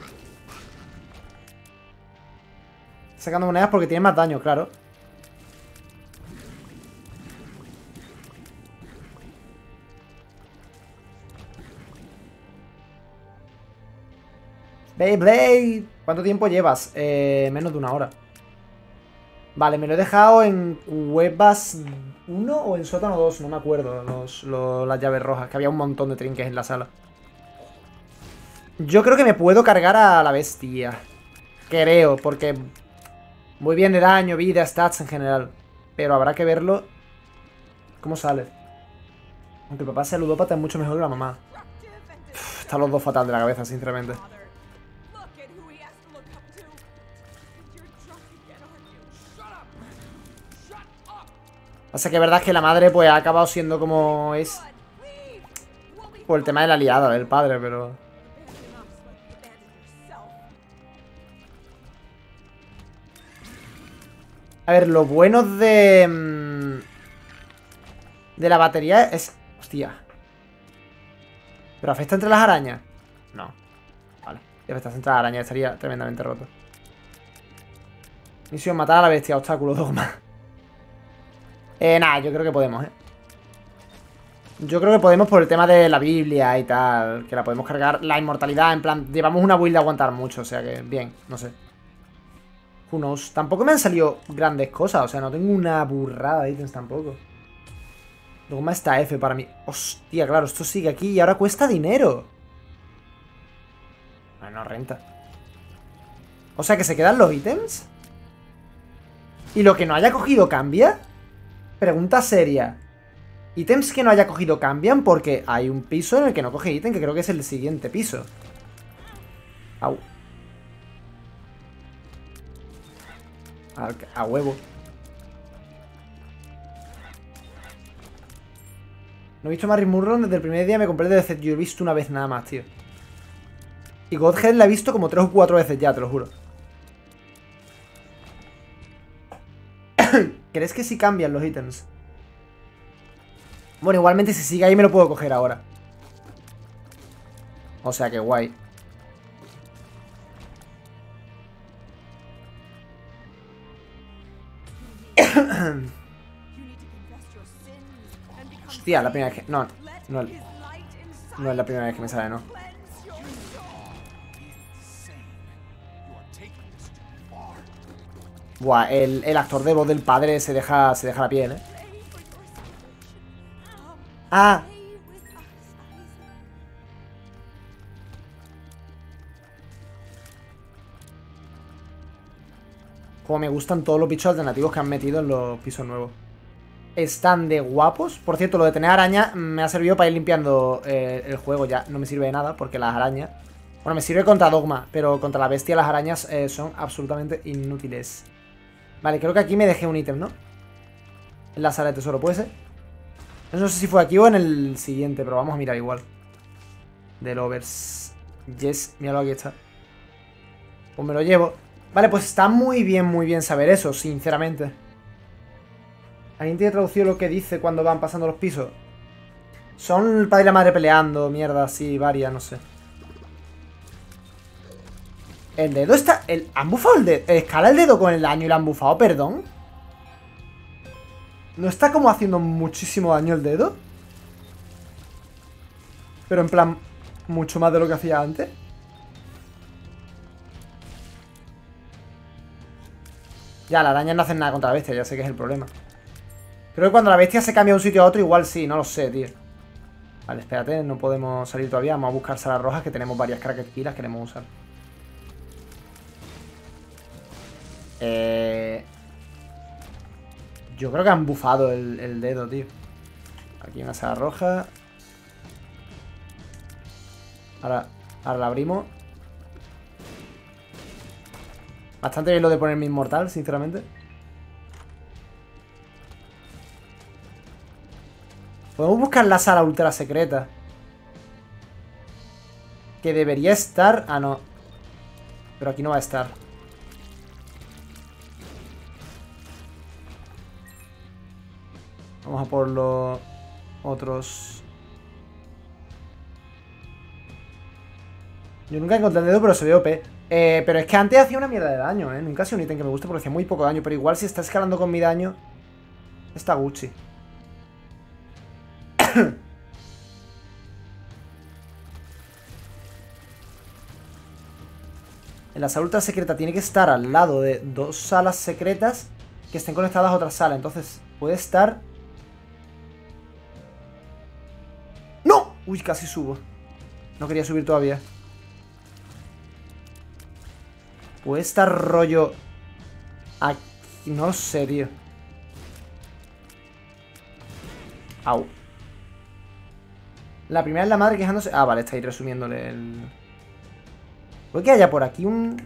Sacando monedas porque tiene más daño, claro. Beyblade. ¿Cuánto tiempo llevas? Eh, menos de una hora. Vale, me lo he dejado en Cuevas uno o en Sótano dos, no me acuerdo. Los, los, las llaves rojas, que había un montón de trinques en la sala. Yo creo que me puedo cargar a la bestia. Creo, porque muy bien de daño, vida, stats en general. Pero habrá que verlo cómo sale. Aunque el papá sea ludópata es mucho mejor que la mamá. Uf, están los dos fatal de la cabeza, sinceramente. Pasa que es verdad que la madre pues ha acabado siendo como es por el tema de la liada del padre, pero... A ver, lo bueno de... De la batería es... Hostia. ¿Pero afecta entre las arañas? No. Vale. Si afecta entre las arañas estaría tremendamente roto. Misión, matar a la bestia. Obstáculo, Dogma. Eh, nada, yo creo que podemos, ¿eh? Yo creo que podemos por el tema de la Biblia y tal. Que la podemos cargar. La inmortalidad, en plan, llevamos una build de aguantar mucho. O sea que, bien, no sé. Who knows. Tampoco me han salido grandes cosas. O sea, no tengo una burrada de ítems tampoco. Dogma está F para mí. Hostia, claro, esto sigue aquí y ahora cuesta dinero. Bueno, no renta. O sea, que se quedan los ítems. ¿Y lo que no haya cogido cambia? Pregunta seria. Ítems que no haya cogido cambian porque hay un piso en el que no coge ítem, que creo que es el siguiente piso. Au. A, a huevo. No he visto Mary Murron desde el primer día, me compré el D L C. Yo he visto una vez nada más, tío. Y Godhead la he visto como tres o cuatro veces ya, te lo juro. ¿Crees que sí cambian los ítems? Bueno, igualmente si sigue ahí me lo puedo coger ahora. O sea que guay. Hostia, la primera vez que... No, no, no es la primera vez que me sale, ¿no? Buah, el, el actor de voz del padre se deja, se deja la piel, ¿eh? Ah. Como me gustan todos los bichos alternativos que han metido en los pisos nuevos. Están de guapos. Por cierto, lo de tener araña me ha servido para ir limpiando eh, el juego ya. No me sirve de nada porque las arañas... Bueno, me sirve contra Dogma, pero contra la bestia las arañas eh, son absolutamente inútiles. Vale, creo que aquí me dejé un ítem, ¿no? En la sala de tesoro, ¿puede ser? No sé si fue aquí o en el siguiente, pero vamos a mirar igual. Del Overs. Yes, míralo, aquí está. Pues me lo llevo. Vale, pues está muy bien, muy bien saber eso, sinceramente. ¿Alguien tiene traducido lo que dice cuando van pasando los pisos? Son el padre y la madre peleando, mierda, así, varias, no sé. El dedo está... El... ¿Han bufado el dedo? ¿Escala el dedo con el daño y lo han bufado? Perdón. ¿No está como haciendo muchísimo daño el dedo? Pero en plan, mucho más de lo que hacía antes. Ya, la araña no hacen nada contra la bestia, ya sé que es el problema. Creo que cuando la bestia se cambia de un sitio a otro, igual sí, no lo sé, tío. Vale, espérate, no podemos salir todavía. Vamos a buscar salas rojas, que tenemos varias Cracked Key, las queremos usar. Eh... Yo creo que han bufado el, el dedo, tío. Aquí una sala roja. Ahora, ahora la abrimos. Bastante bien lo de ponerme inmortal, sinceramente. Podemos buscar la sala ultra secreta. Que debería estar... Ah, no. Pero aquí no va a estar. Vamos a por los otros. Yo nunca he encontrado el dedo, pero se ve O P. Eh, pero es que antes hacía una mierda de daño, ¿eh? Nunca ha sido un ítem que me guste porque hacía muy poco daño. Pero igual si está escalando con mi daño, está Gucci. En la sala ultra secreta tiene que estar al lado de dos salas secretas que estén conectadas a otra sala. Entonces puede estar... ¡No! Uy, casi subo. No quería subir todavía. Puede estar rollo... Aquí, no sé, tío. Au. La primera es la madre quejándose... Ah, vale, está ahí resumiéndole el... ¿Puede que haya por aquí un...?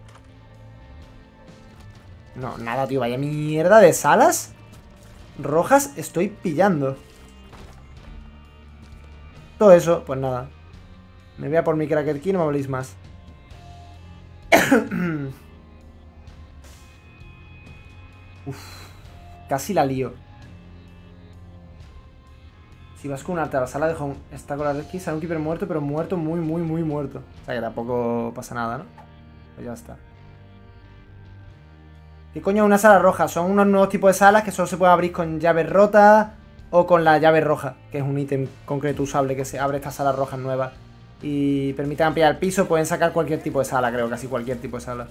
No, nada, tío. Vaya mierda de salas rojas estoy pillando. Todo eso, pues nada. Me voy a por mi Cracked Key, no me habléis más. Uf, casi la lío. Si vas con un arte a la sala de home, está con la Red Key, sale un keeper muerto, pero muerto, muy, muy, muy muerto. O sea que tampoco pasa nada, ¿no? Pues ya está. ¿Qué coño es una sala roja? Son unos nuevos tipos de salas que solo se pueden abrir con llaves rotas. o con la llave roja, que es un ítem concreto usable que se abre estas salas rojas nuevas y permite ampliar el piso. Pueden sacar cualquier tipo de sala, creo, casi cualquier tipo de sala.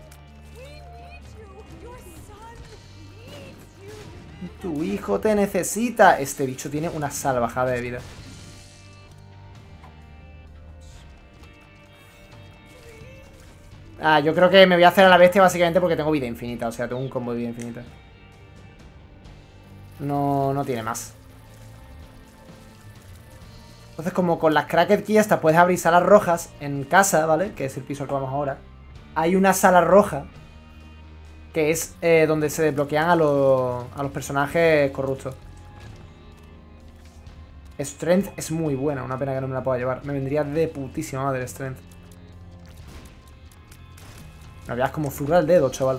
Tu hijo te necesita. Este bicho tiene una salvajada de vida. Ah, yo creo que me voy a hacer a la bestia básicamente porque tengo vida infinita. O sea, tengo un combo de vida infinita. No, no tiene más. Entonces, como con las Cracked Key hasta puedes abrir salas rojas en casa, ¿vale? Que es el piso al que vamos ahora. Hay una sala roja que es eh, donde se desbloquean a los, a los personajes corruptos. Strength es muy buena, una pena que no me la pueda llevar. Me vendría de putísima madre Strength. Me veas como zurra el dedo, chaval.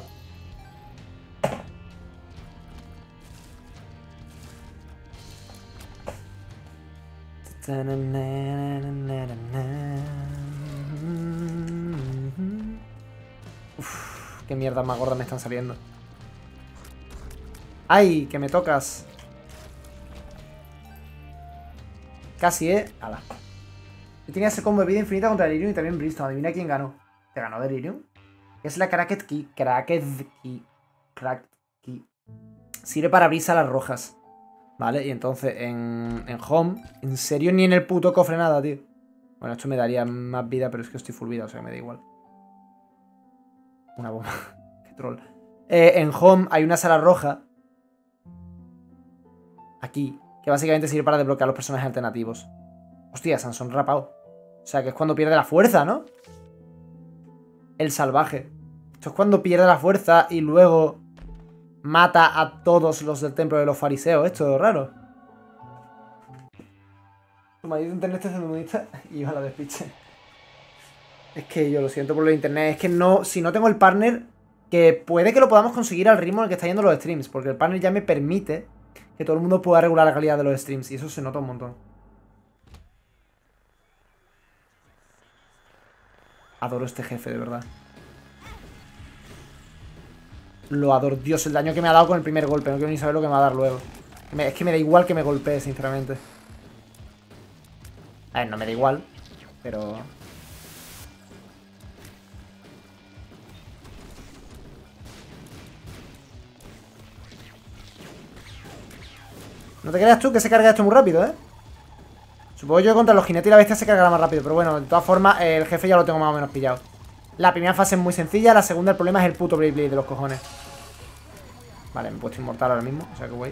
Uf, qué mierda más gordas me están saliendo. ¡Ay! Que me tocas. Casi, ¿eh? Ala. Yo tenía ese combo de vida infinita contra Delirium y también Brimstone. Adivina quién ganó. ¿Te ganó Delirium? Es la Cracked Key. Cracked Key. Cracked Key. Sirve para abrir salas rojas. Vale, y entonces en, en Home, en serio ni en el puto cofre nada, tío. Bueno, esto me daría más vida, pero es que estoy full vida, o sea que me da igual. Una bomba. Qué troll. Eh, en Home hay una sala roja. Aquí. Que básicamente sirve para desbloquear los personajes alternativos. Hostia, Sansón rapado. O sea que es cuando pierde la fuerza, ¿no? El salvaje. Esto es cuando pierde la fuerza y luego mata a todos los del templo de los fariseos. Esto es raro. Tu marido de internet está haciendo bonita y yo a la despiche. Es que yo lo siento por lo de internet. Es que no, si no tengo el partner, que puede que lo podamos conseguir al ritmo en el que está yendo los streams. Porque el partner ya me permite que todo el mundo pueda regular la calidad de los streams. Y eso se nota un montón. Adoro este jefe, de verdad. Lo adoro. Dios, el daño que me ha dado con el primer golpe. No quiero ni saber lo que me va a dar luego. Es que me da igual que me golpee, sinceramente. A ver, no me da igual. Pero... no te creas tú que se carga esto muy rápido, ¿eh? Supongo yo que contra los jinetes y la bestia se cargará más rápido. Pero bueno, de todas formas, el jefe ya lo tengo más o menos pillado. La primera fase es muy sencilla, la segunda el problema es el puto Blade Blade de los cojones. Vale, me he puesto inmortal ahora mismo, o sea que guay.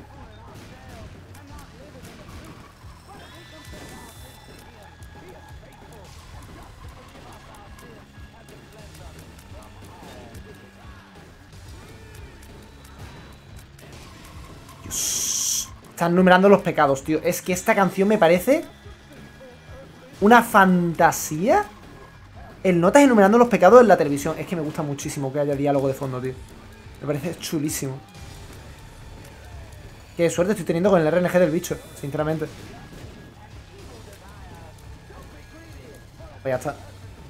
Dios. Están numerando los pecados, tío. Es que esta canción me parece una fantasía. El notas enumerando los pecados en la televisión. Es que me gusta muchísimo que haya diálogo de fondo, tío. Me parece chulísimo. Qué suerte estoy teniendo con el R N G del bicho, sinceramente. Pues ya está.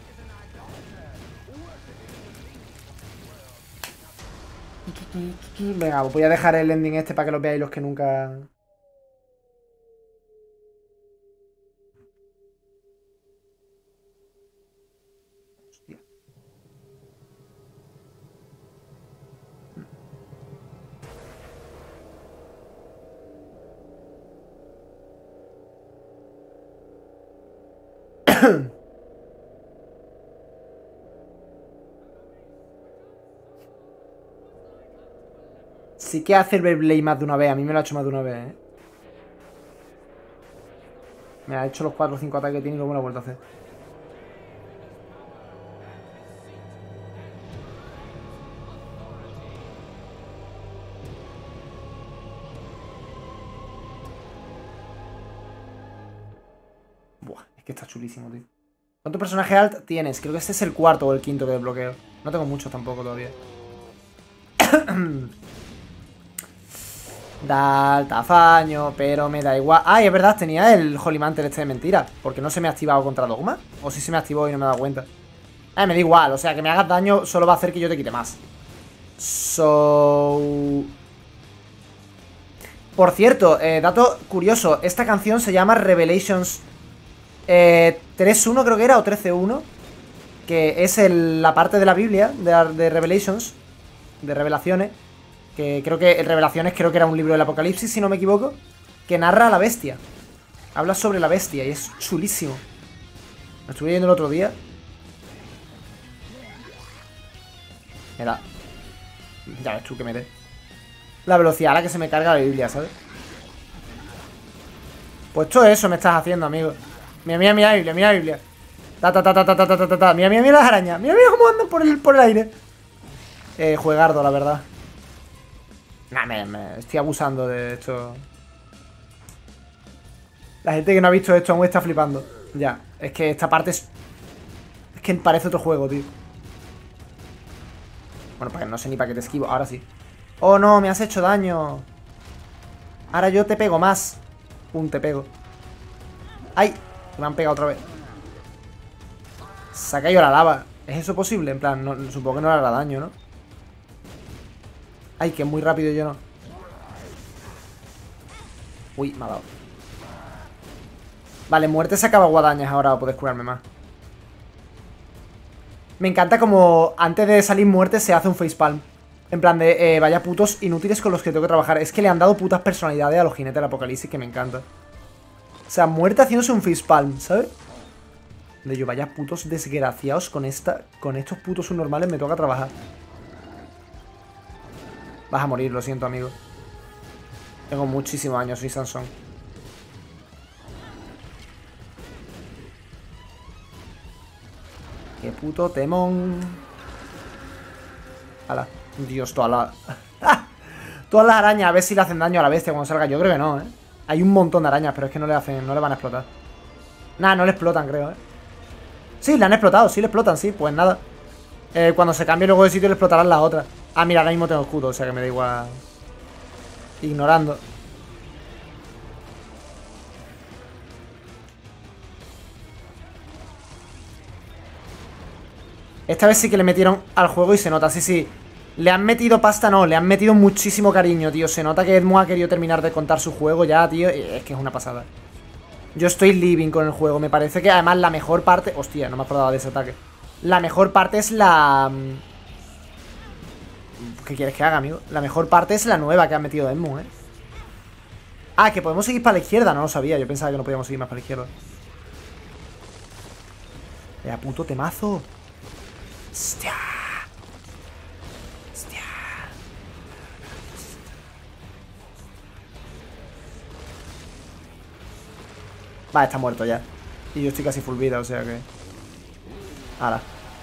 Venga, voy a dejar el ending este para que lo veáis los que nunca... Sí que hace el Beyblade más de una vez. A mí me lo ha hecho más de una vez, ¿eh? Me ha hecho los cuatro o cinco ataques que tiene y luego me lo ha vuelto a hacer. Buah, es que está chulísimo, tío. ¿Cuántos personajes alt tienes? Creo que este es el cuarto o el quinto que desbloqueo. No tengo muchos tampoco todavía. Da altafaño, pero me da igual. Ah, y es verdad, tenía el Holy Mantle este de mentira. Porque no se me ha activado contra Dogma. O si se me activó y no me he dado cuenta. Ah, me da igual, o sea, que me hagas daño solo va a hacer que yo te quite más. So... Por cierto, eh, dato curioso, esta canción se llama Revelations eh, tres uno creo que era, o trece uno, que es el, la parte de la Biblia, de, de Revelations, de Revelaciones, que creo que, Revelaciones creo que era un libro del Apocalipsis, si no me equivoco, que narra a la bestia. Habla sobre la bestia y es chulísimo. Lo estuve viendo el otro día. Mira. Ya ves tú que me dé la velocidad a la que se me carga la Biblia, ¿sabes? Pues todo eso me estás haciendo, amigo. Mira, mira, mira la Biblia, mira la Biblia. Ta, ta, ta, ta, ta, ta, ta, ta, ta. Mira, mira, mira las arañas. Mira, mira cómo andan por el, por el aire. Eh, juegardo, la verdad. Nah, me, me estoy abusando de esto. La gente que no ha visto esto aún está flipando. Ya, es que esta parte es... Es que parece otro juego, tío. Bueno, para que no sé ni para qué te esquivo. Ahora sí. Oh, no, me has hecho daño. Ahora yo te pego más. Pum, te pego. ¡Ay! Me han pegado otra vez. Se ha caído la lava. ¿Es eso posible? En plan, no, supongo que no le hará daño, ¿no? Ay, que es muy rápido y yo no. Uy, me ha dado. Vale, muerte se acaba guadañas ahora para poder curarme más. Me encanta como antes de salir muerte se hace un facepalm. En plan de, eh, vaya putos inútiles con los que tengo que trabajar. Es que le han dado putas personalidades a los jinetes del apocalipsis que me encanta. O sea, muerte haciéndose un facepalm, ¿sabes? De yo, vaya putos desgraciados con esta, con estos putos subnormales me toca trabajar. Vas a morir, lo siento, amigo. Tengo muchísimos años, soy Sansón. Qué puto temón. Ala. Dios, toda la... todas las arañas, a ver si le hacen daño a la bestia cuando salga. Yo creo que no, ¿eh? Hay un montón de arañas, pero es que no le hacen, no le van a explotar. Nada, no le explotan, creo, ¿eh? Sí, le han explotado, sí le explotan, sí, pues nada. Eh, cuando se cambie luego de sitio le explotarán las otras. Ah, mira, ahora mismo tengo escudo, o sea que me da igual. Ignorando. Esta vez sí que le metieron al juego y se nota, sí, sí. Le han metido pasta, no, le han metido muchísimo cariño, tío. Se nota que Edmo ha querido terminar de contar su juego ya, tío. Es que es una pasada. Yo estoy living con el juego. Me parece que además la mejor parte... Hostia, no me acordaba de ese ataque. La mejor parte es la... ¿Qué quieres que haga, amigo? La mejor parte es la nueva que ha metido Edmo, ¿eh? Ah, que podemos seguir para la izquierda. No lo sabía, yo pensaba que no podíamos seguir más para la izquierda. ¡Vaya puto temazo! ¡Hostia! ¡Hostia! Vale, está muerto ya. Y yo estoy casi full vida, o sea que... Ahora.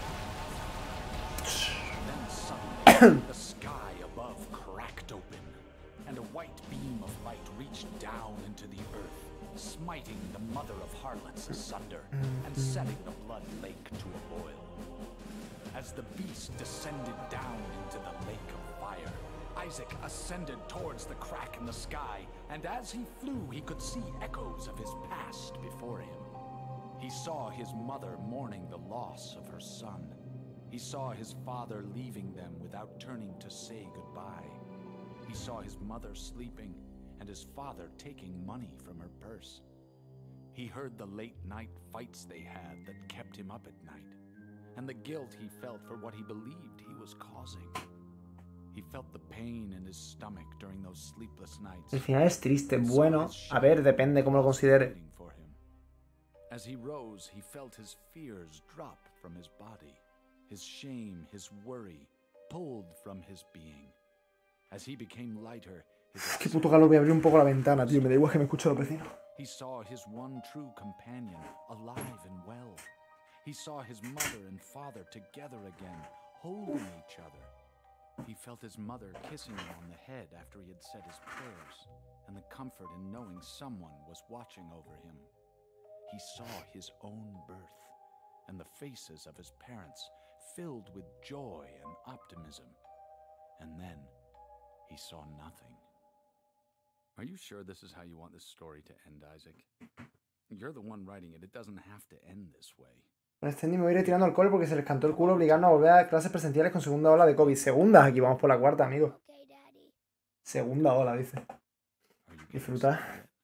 As the beast descended down into the lake of fire, Isaac ascended towards the crack in the sky, and as he flew, he could see echoes of his past before him. He saw his mother mourning the loss of her son. He saw his father leaving them without turning to say goodbye. He saw his mother sleeping, and his father taking money from her purse. He heard the late-night fights they had that kept him up at night, and the guilt he felt for what he believed he was causing. He felt the pain in his stomach during those sleepless nights. El final es triste, bueno, a ver, depende cómo lo considere. As he rose, he felt his fears drop from his body, his shame, his worry pulled from his being. As he became lighter, qué puto calor, voy a abrir un poco la ventana, tío, me da igual que me escuchen los vecinos. He saw his one true companion alive and well. He saw his mother and father together again, holding each other. He felt his mother kissing him on the head after he had said his prayers, and the comfort in knowing someone was watching over him. He saw his own birth, and the faces of his parents filled with joy and optimism. And then he saw nothing. Are you sure this is how you want this story to end, Isaac? You're the one writing it. It doesn't have to end this way. Extendí, me voy retirando al cole porque se les cantó el culo obligando a volver a clases presenciales con segunda ola de COVID. Segunda, aquí vamos por la cuarta, amigo. Segunda ola, dice. Disfruta.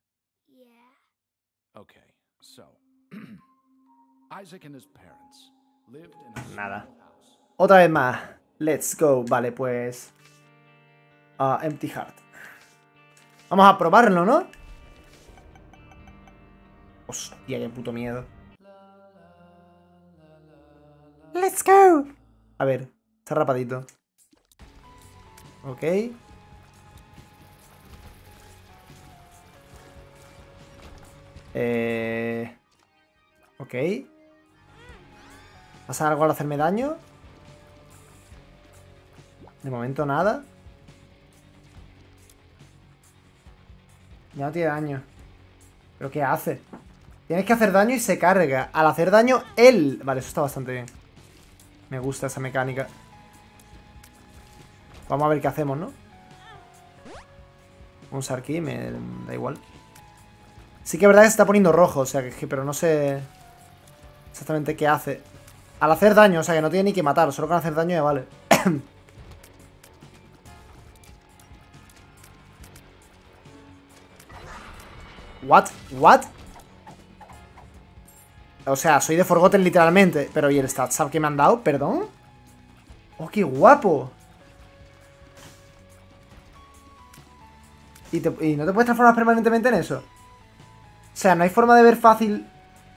Okay, so Isaac and his parents lived in a Nada. small house. Otra vez más. Let's go. Vale, pues... Uh, Empty Heart. Vamos a probarlo, ¿no? Hostia, qué puto miedo. Let's go. A ver, está rapadito. Ok. Eh... Ok. ¿Pasa algo al hacerme daño? De momento nada. Ya no tiene daño. ¿Pero qué hace? Tienes que hacer daño y se carga. Al hacer daño, él... Vale, eso está bastante bien. Me gusta esa mecánica. Vamos a ver qué hacemos, ¿no? Vamos a usar aquí, me da igual. Sí que es verdad que se está poniendo rojo, o sea que... Pero no sé exactamente qué hace. Al hacer daño, o sea que no tiene ni que matar. Solo con hacer daño ya vale. What? What? O sea, soy de Forgotten literalmente. Pero ¿y el stat sub que me han dado? ¿Perdón? ¡Oh, qué guapo! ¿Y, te, ¿Y no te puedes transformar permanentemente en eso? O sea, no hay forma de ver fácil...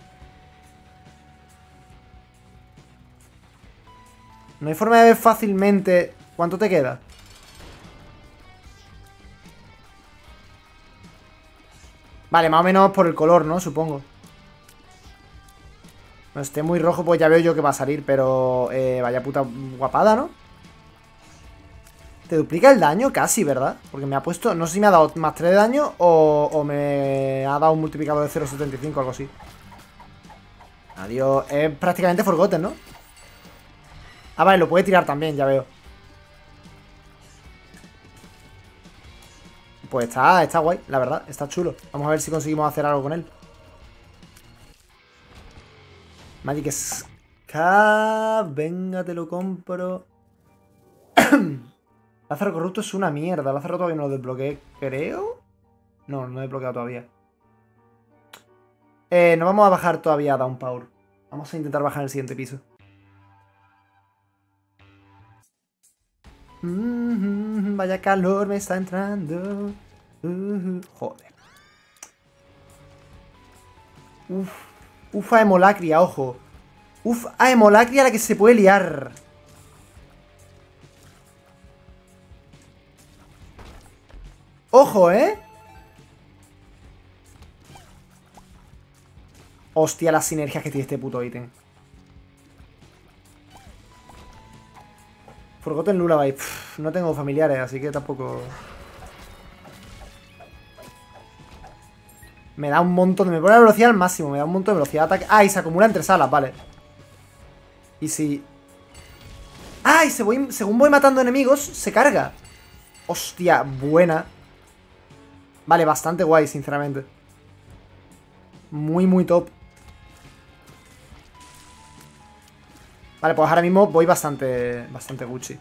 No hay forma de ver fácilmente... ¿Cuánto te queda? Vale, más o menos por el color, ¿no? Supongo. No esté muy rojo, pues ya veo yo que va a salir. Pero eh, vaya puta guapada, ¿no? Te duplica el daño casi, ¿verdad? Porque me ha puesto... No sé si me ha dado más tres de daño o, o me ha dado un multiplicador de cero coma setenta y cinco o algo así. Adiós. Es prácticamente Forgotten, ¿no? Ah, vale, lo puede tirar también, ya veo. Pues está, está guay, la verdad. Está chulo. Vamos a ver si conseguimos hacer algo con él. Magic Ska... Venga, te lo compro. Lázaro corrupto es una mierda. Lázaro todavía no lo desbloqueé, creo. No, no he desbloqueado todavía. Eh, no vamos a bajar todavía a Downpower. Vamos a intentar bajar en el siguiente piso. Mm-hmm, vaya calor me está entrando. Uh-huh. Joder. Uf. Uf a Hemolacria, ojo. Uf a Hemolacria la que se puede liar. Ojo, ¿eh? Hostia, las sinergias que tiene este puto ítem. Forgotten Lullaby. Pff, no tengo familiares, así que tampoco... Me da un montón de... Me pone la velocidad al máximo. Me da un montón de velocidad de ataque. Ah, y se acumula entre salas, vale. Y si... Ah, y se voy... según voy matando enemigos, se carga. Hostia, buena. Vale, bastante guay, sinceramente. Muy, muy top. Vale, pues ahora mismo voy bastante... Bastante Gucci.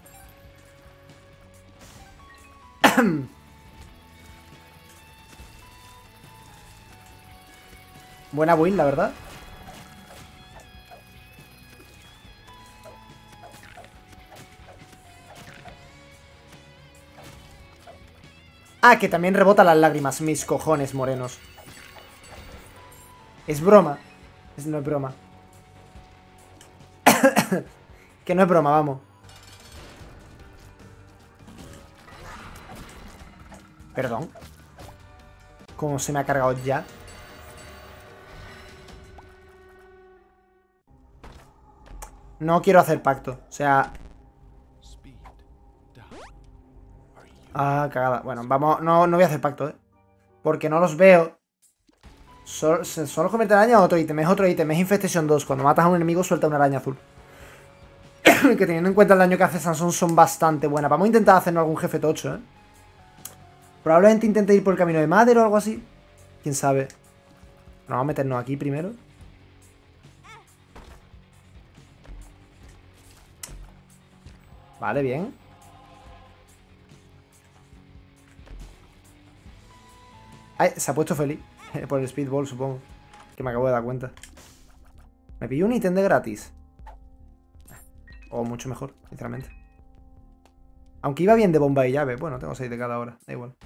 Buena win, la verdad. Ah, que también rebota las lágrimas. Mis cojones morenos. Es broma. Es, no es broma. Que no es broma, vamos. Perdón. ¿Cómo se me ha cargado ya? No quiero hacer pacto. O sea... Ah, cagada. Bueno, vamos... No, no voy a hacer pacto, ¿eh? Porque no los veo. Son, son los cometes de araña o otro ítem. Es otro ítem. Es Infestation dos. Cuando matas a un enemigo suelta una araña azul. Que teniendo en cuenta el daño que hace Sansón son bastante buenas. Vamos a intentar hacernos algún jefe tocho, ¿eh? Probablemente intente ir por el camino de Mother o algo así. Quién sabe. Bueno, vamos a meternos aquí primero. Vale, bien. Ay, se ha puesto feliz. Por el speedball, supongo. Que me acabo de dar cuenta. Me pilló un ítem de gratis. O mucho mejor, sinceramente. Aunque iba bien de bomba y llave. Bueno, tengo seis de cada hora. Da igual.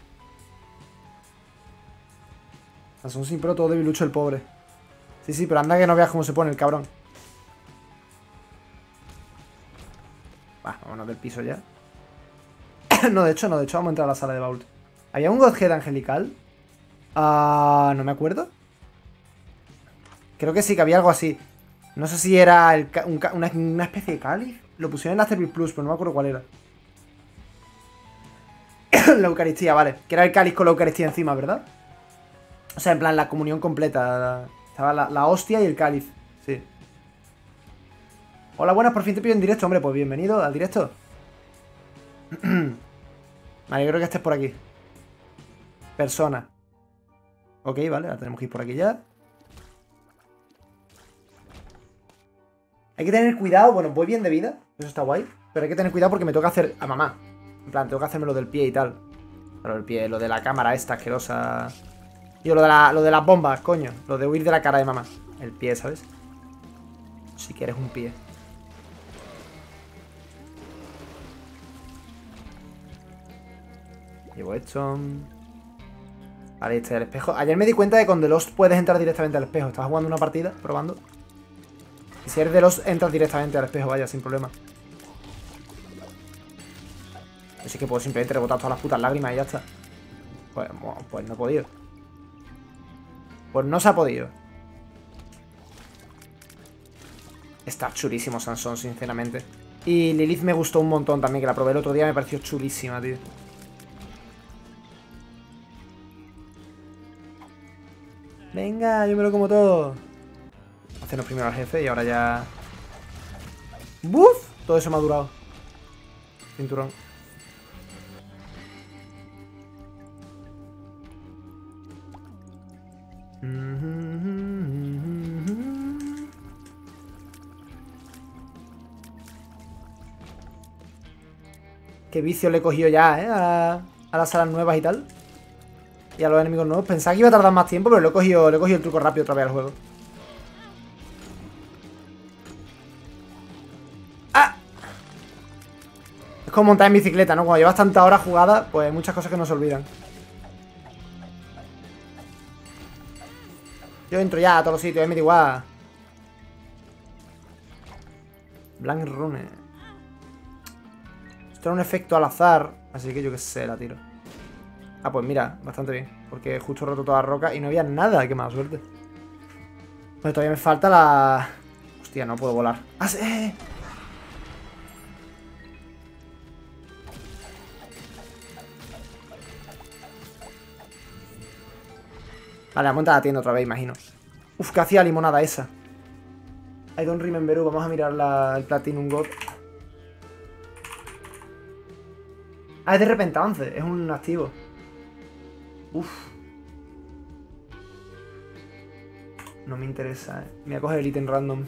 Sansón sin pro, todo debilucho el pobre. Sí, sí, pero anda que no veas cómo se pone el cabrón. Va, vámonos del piso ya. No, de hecho, no, de hecho vamos a entrar a la sala de Vault. ¿Había un Godhead angelical? Ah, uh, no me acuerdo. Creo que sí, que había algo así. No sé si era el un, una, una especie de cáliz. Lo pusieron en la Service Plus, pero no me acuerdo cuál era. La Eucaristía, vale. Que era el cáliz con la Eucaristía encima, ¿verdad? O sea, en plan, la comunión completa. La, estaba la, la hostia y el cáliz. Sí. Hola, buenas, por fin te pido en directo, hombre. Pues bienvenido al directo. Vale, yo creo que estés por aquí. Persona. Ok, vale, ahora tenemos que ir por aquí ya. Hay que tener cuidado, bueno, voy bien de vida. Eso está guay. Pero hay que tener cuidado porque me toca hacer a mamá. En plan, tengo que hacerme lo del pie y tal. Pero el pie, lo de la cámara esta asquerosa. Yo, lo de, la, lo de las bombas, coño. Lo de huir de la cara de mamá. El pie, ¿sabes? Si quieres un pie. Llevo esto. Vale, este es el espejo. Ayer me di cuenta de que con The Lost puedes entrar directamente al espejo. Estaba jugando una partida, probando. Y si eres The Lost, entras directamente al espejo, vaya, sin problema. Así que puedo simplemente rebotar todas las putas lágrimas y ya está. Pues, pues no he podido. Pues no se ha podido. Está chulísimo Sansón, sinceramente. Y Lilith me gustó un montón también, que la probé el otro día, me pareció chulísima, tío. Venga, yo me lo como todo. Hacernos primero al jefe y ahora ya... ¡Buf! Todo eso me ha durado. Cinturón. Qué vicio le he cogido ya, ¿eh? A, a las salas nuevas y tal. Y a los enemigos nuevos. Pensaba que iba a tardar más tiempo, pero le he cogido, le he cogido el truco rápido otra vez al juego. ¡Ah! Es como montar en bicicleta, ¿no? Cuando llevas tantas horas jugadas, pues hay muchas cosas que no se olvidan. Yo entro ya a todos los sitios, me da igual. Blank Rune. Esto era un efecto al azar, así que yo qué sé, la tiro. Ah, pues mira, bastante bien. Porque justo he roto toda la roca y no había nada. Qué mala suerte. Pues todavía me falta la... Hostia, no puedo volar. ¡Ah, sí! Vale, vamos a entrar a la tienda otra vez, imagino. Uf, ¿qué hacía limonada esa? I don't remember. Vamos a mirar la, el Platinum God. Ah, es de repentance. Es un activo. Uf. No me interesa, eh. Me voy a coger el ítem random.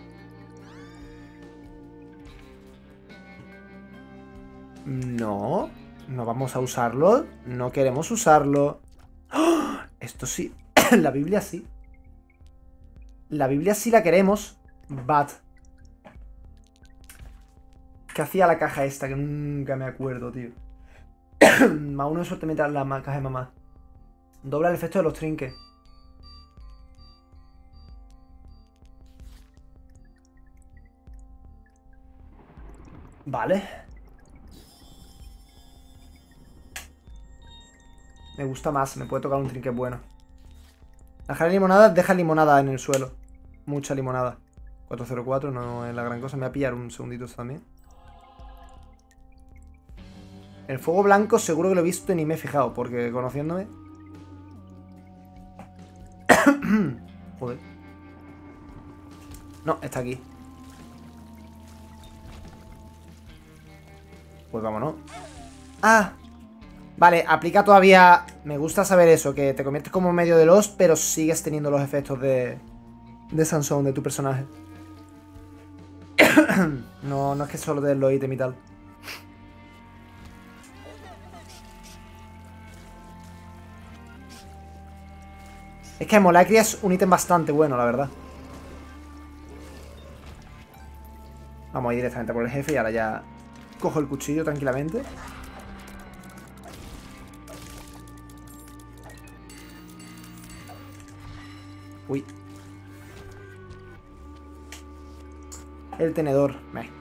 No. No vamos a usarlo. No queremos usarlo. ¡Oh! Esto sí. La Biblia sí. La Biblia sí la queremos. But. ¿Qué hacía la caja esta? Que nunca me acuerdo, tío. Más uno de suerte mientras la caja de mamá. Dobla el efecto de los trinques. Vale. Me gusta más, me puede tocar un trinque bueno. La jarra de limonada deja limonada en el suelo. Mucha limonada. cuatro cero cuatro no es la gran cosa. Me voy a pillar un segundito también. El fuego blanco seguro que lo he visto y ni me he fijado, porque conociéndome... Joder. No, está aquí. Pues vámonos. ¡Ah! Vale, aplica todavía... Me gusta saber eso, que te conviertes como medio de los, pero sigues teniendo los efectos de... De Sansón, de tu personaje. No, no es que solo te den los ítems y tal. Es que Molacria es un ítem bastante bueno, la verdad. Vamos a ir directamente por el jefe y ahora ya cojo el cuchillo tranquilamente. Uy. El tenedor. Meh.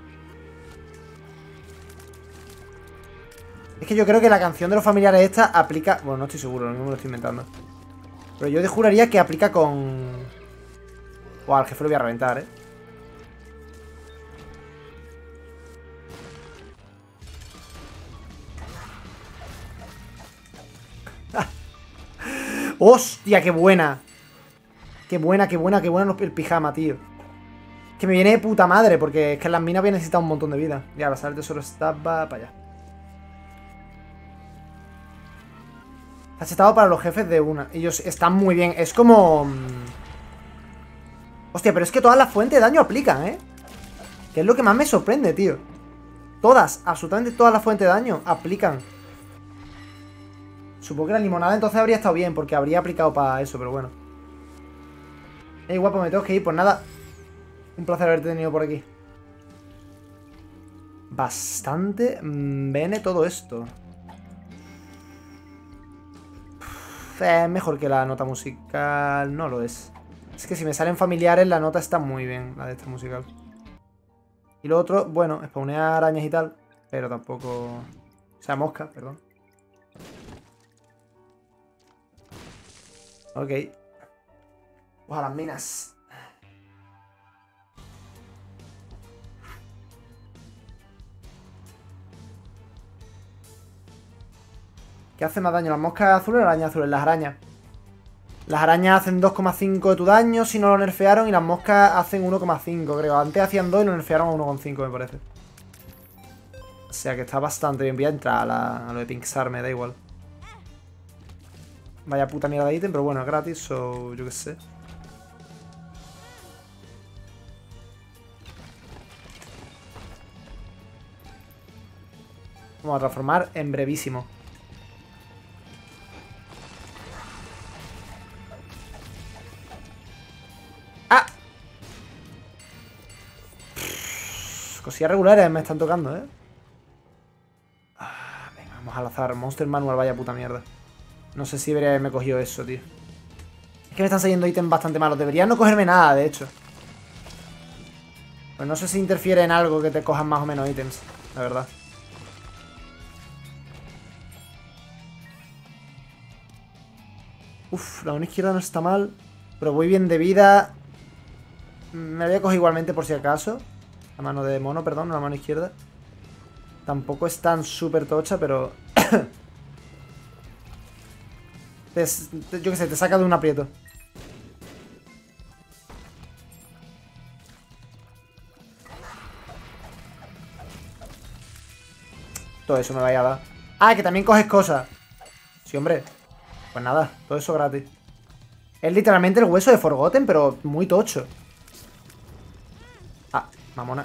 Es que yo creo que la canción de los familiares esta aplica... Bueno, no estoy seguro, no me lo estoy inventando. Pero yo te juraría que aplica con... Buah, al jefe lo voy a reventar, ¿eh? ¡Hostia, qué buena! Qué buena, qué buena, qué buena el pijama, tío. Que me viene de puta madre, porque es que en las minas voy a necesitar un montón de vida. Ya, la sala del tesoro estaba para allá. Has estado para los jefes de una. Ellos están muy bien. Es como... Hostia, pero es que todas las fuentes de daño aplican, ¿eh? Que es lo que más me sorprende, tío. Todas, absolutamente todas las fuentes de daño aplican. Supongo que la limonada entonces habría estado bien, porque habría aplicado para eso, pero bueno. Ey, guapo, me tengo que ir, pues nada. Un placer haberte tenido por aquí. Bastante bene todo esto. Uf, es mejor que la nota musical. No lo es. Es que si me salen familiares, la nota está muy bien, la de esta musical. Y lo otro, bueno, spawnear arañas y tal, pero tampoco... O sea, moscas, perdón. Ok. Pues a las minas. ¿Qué hace más daño? ¿Las moscas azules o las arañas azules? Las arañas. Las arañas hacen dos coma cinco de tu daño si no lo nerfearon. Y las moscas hacen uno coma cinco, creo. Antes hacían dos y lo nerfearon a uno coma cinco, me parece. O sea que está bastante bien. Voy a entrar a, la, a lo de Pinksar, me da igual. Vaya puta mierda de ítem, pero bueno, es gratis, o yo qué sé. Vamos a transformar en brevísimo. ¡Ah! Pff, cosillas regulares me están tocando, ¿eh? Ah, venga, vamos al azar. Monster Manual, vaya puta mierda. No sé si debería haberme cogido eso, tío. Es que me están saliendo ítems bastante malos. Debería no cogerme nada, de hecho. Pues no sé si interfiere en algo que te cojan más o menos ítems, la verdad. Uf, la mano izquierda no está mal. Pero voy bien de vida. Me la voy a coger igualmente por si acaso. La mano de mono, perdón, la mano izquierda. Tampoco es tan súper tocha, pero... te, yo qué sé, te saca de un aprieto. Todo eso me vaya a dar. Ah, que también coges cosas. Sí, hombre. Pues nada, todo eso gratis. Es literalmente el hueso de Forgotten, pero muy tocho. Ah, mamona.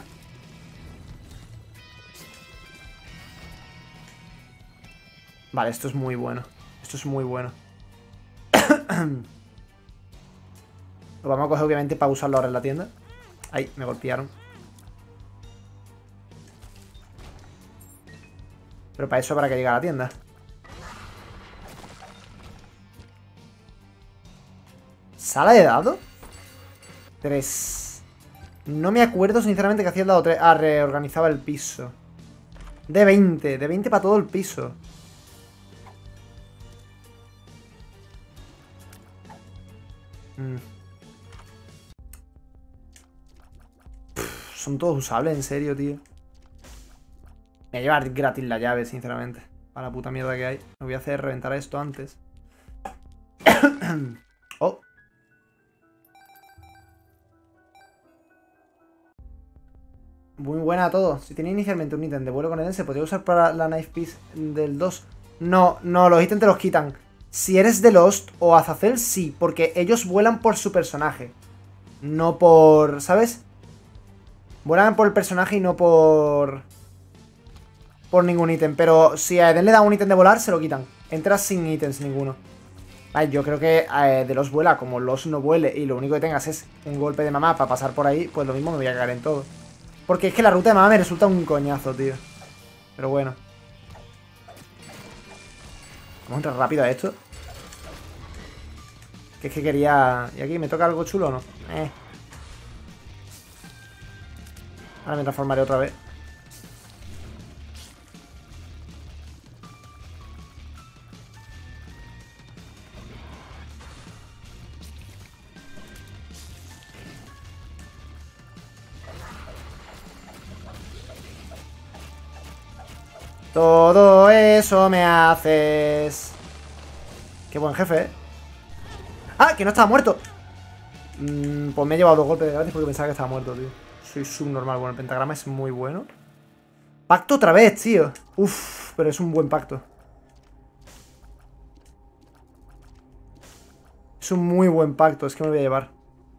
Vale, esto es muy bueno. Esto es muy bueno. Lo vamos a coger obviamente para usarlo ahora en la tienda. Ay, me golpearon. Pero para eso habrá que llegar a la tienda. ¿Sala de dado? tres. No me acuerdo sinceramente que hacía el dado tres. Ah, reorganizaba el piso. De veinte. De veinte para todo el piso. Mm. Pff, son todos usables, en serio, tío. Me voy a llevar gratis la llave, sinceramente. Para la puta mierda que hay. Me voy a hacer reventar esto antes. Oh. Muy buena a todos. Si tiene inicialmente un ítem de vuelo con Eden, ¿se podría usar para la Knife Piece del dos? No, no, los ítems te los quitan. Si eres de Lost o Azazel, sí, porque ellos vuelan por su personaje. No por... ¿sabes? Vuelan por el personaje y no por... por ningún ítem. Pero si a Eden le da un ítem de volar, se lo quitan. Entras sin ítems ninguno. Vale, yo creo que eh, de los vuela, como los no vuele y lo único que tengas es un golpe de mamá para pasar por ahí, pues lo mismo me voy a cagar en todo. Porque es que la ruta de mamá me resulta un coñazo, tío. Pero bueno. Vamos a entrar rápido a esto. Que es que quería... ¿Y aquí me toca algo chulo o no? Eh. Ahora me transformaré otra vez. Todo eso me haces. Qué buen jefe, ¿eh? ¡Ah! Que no estaba muerto. Mm, pues me he llevado dos golpes de gratis porque pensaba que estaba muerto, tío. Soy subnormal. Bueno, el pentagrama es muy bueno. Pacto otra vez, tío. Uf, pero es un buen pacto. Es un muy buen pacto. Es que me lo voy a llevar.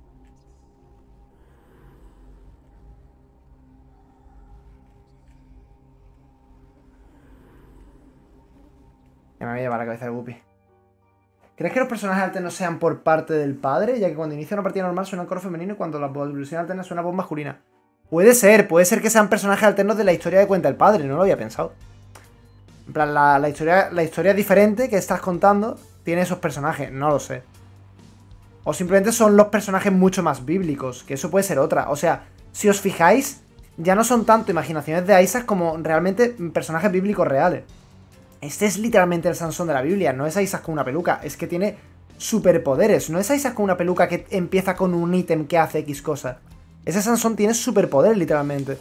Ya me voy a llevar la cabeza de Guppy. ¿Crees que los personajes alternos sean por parte del padre? Ya que cuando inicia una partida normal suena un coro femenino y cuando la evolución alterna suena voz masculina. Puede ser, puede ser que sean personajes alternos de la historia que cuenta el padre, no lo había pensado. En plan, la, la historia, la historia diferente que estás contando tiene esos personajes, no lo sé. O simplemente son los personajes mucho más bíblicos, que eso puede ser otra. O sea, si os fijáis, ya no son tanto imaginaciones de Isaac como realmente personajes bíblicos reales. Este es literalmente el Sansón de la Biblia, no es Isaac con una peluca, es que tiene superpoderes, no es Isaac con una peluca que empieza con un ítem que hace X cosa. Ese Sansón tiene superpoderes, literalmente.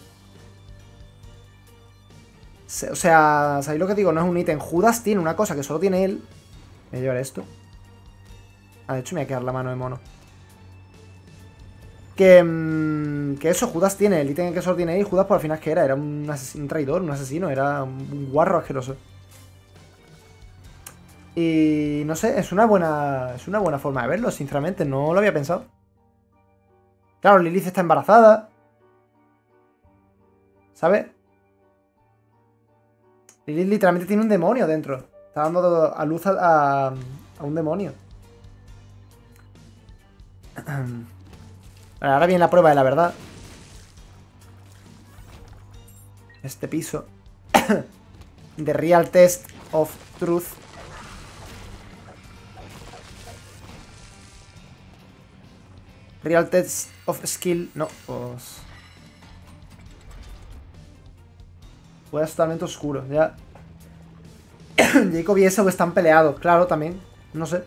O sea, ¿sabéis lo que digo? No es un ítem. Judas tiene una cosa que solo tiene él. Voy a llevar esto. Ah, de hecho me voy a quedar la mano de mono. Que, mmm, que eso, Judas tiene el ítem que solo tiene él. Y Judas por al final, ¿qué era? Era un, un traidor, un asesino, era un guarro asqueroso. Y no sé, es una buena es una buena forma de verlo, sinceramente, no lo había pensado. Claro, Lilith está embarazada, ¿sabes? Lilith literalmente tiene un demonio dentro. Está dando a luz a, a, a un demonio. Ahora viene la prueba de la verdad. Este piso. The real test of truth. Real test of skill. No, pues... Fue totalmente oscuro, ya. Jacob y Esau están peleados, claro, también. No sé.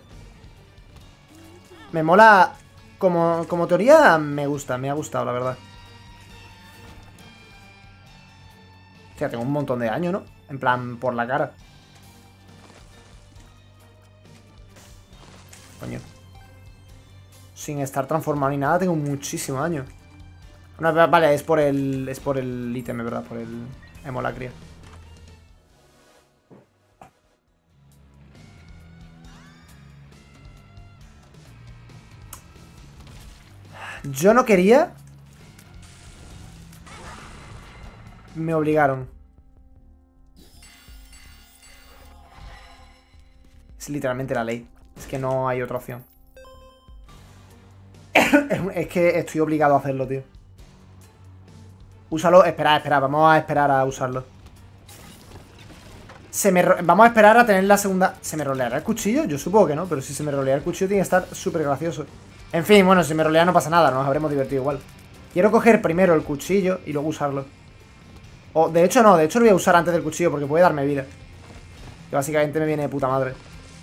Me mola... Como, como teoría me gusta, me ha gustado, la verdad. O sea, tengo un montón de daño, ¿no? En plan, por la cara. Coño. Sin estar transformado ni nada, tengo muchísimo daño. No, vale, es por el... Es por el ítem, ¿verdad? Por el Hemolacria. Yo no quería. Me obligaron. Es literalmente la ley. Es que no hay otra opción. Es que estoy obligado a hacerlo, tío. Úsalo. Espera, espera. Vamos a esperar a usarlo. Se me Vamos a esperar a tener la segunda... ¿Se me roleará el cuchillo? Yo supongo que no, pero si se me rolea el cuchillo tiene que estar súper gracioso. En fin, bueno, si me rolea no pasa nada, nos habremos divertido igual. Quiero coger primero el cuchillo y luego usarlo. O, de hecho no, de hecho lo voy a usar antes del cuchillo porque puede darme vida. Que básicamente me viene de puta madre.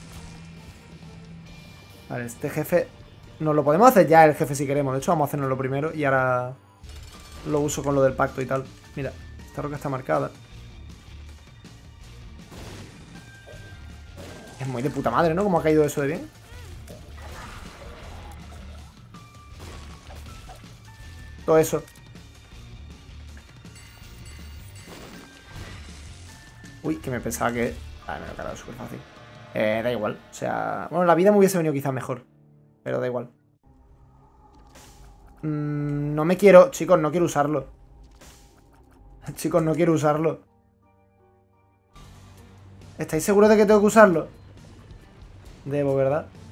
Vale, este jefe... Nos lo podemos hacer ya el jefe si queremos. De hecho vamos a hacernos lo primero y ahora lo uso con lo del pacto y tal. Mira, esta roca está marcada. Es muy de puta madre, ¿no? Cómo ha caído eso de bien. Todo eso. Uy, que me pensaba que... Ah, me lo he cargado súper fácil. Eh, da igual. O sea... Bueno, la vida me hubiese venido quizás mejor. Pero da igual. Mm, no me quiero... Chicos, no quiero usarlo. Chicos, no quiero usarlo. ¿Estáis seguros de que tengo que usarlo? Debo, ¿verdad?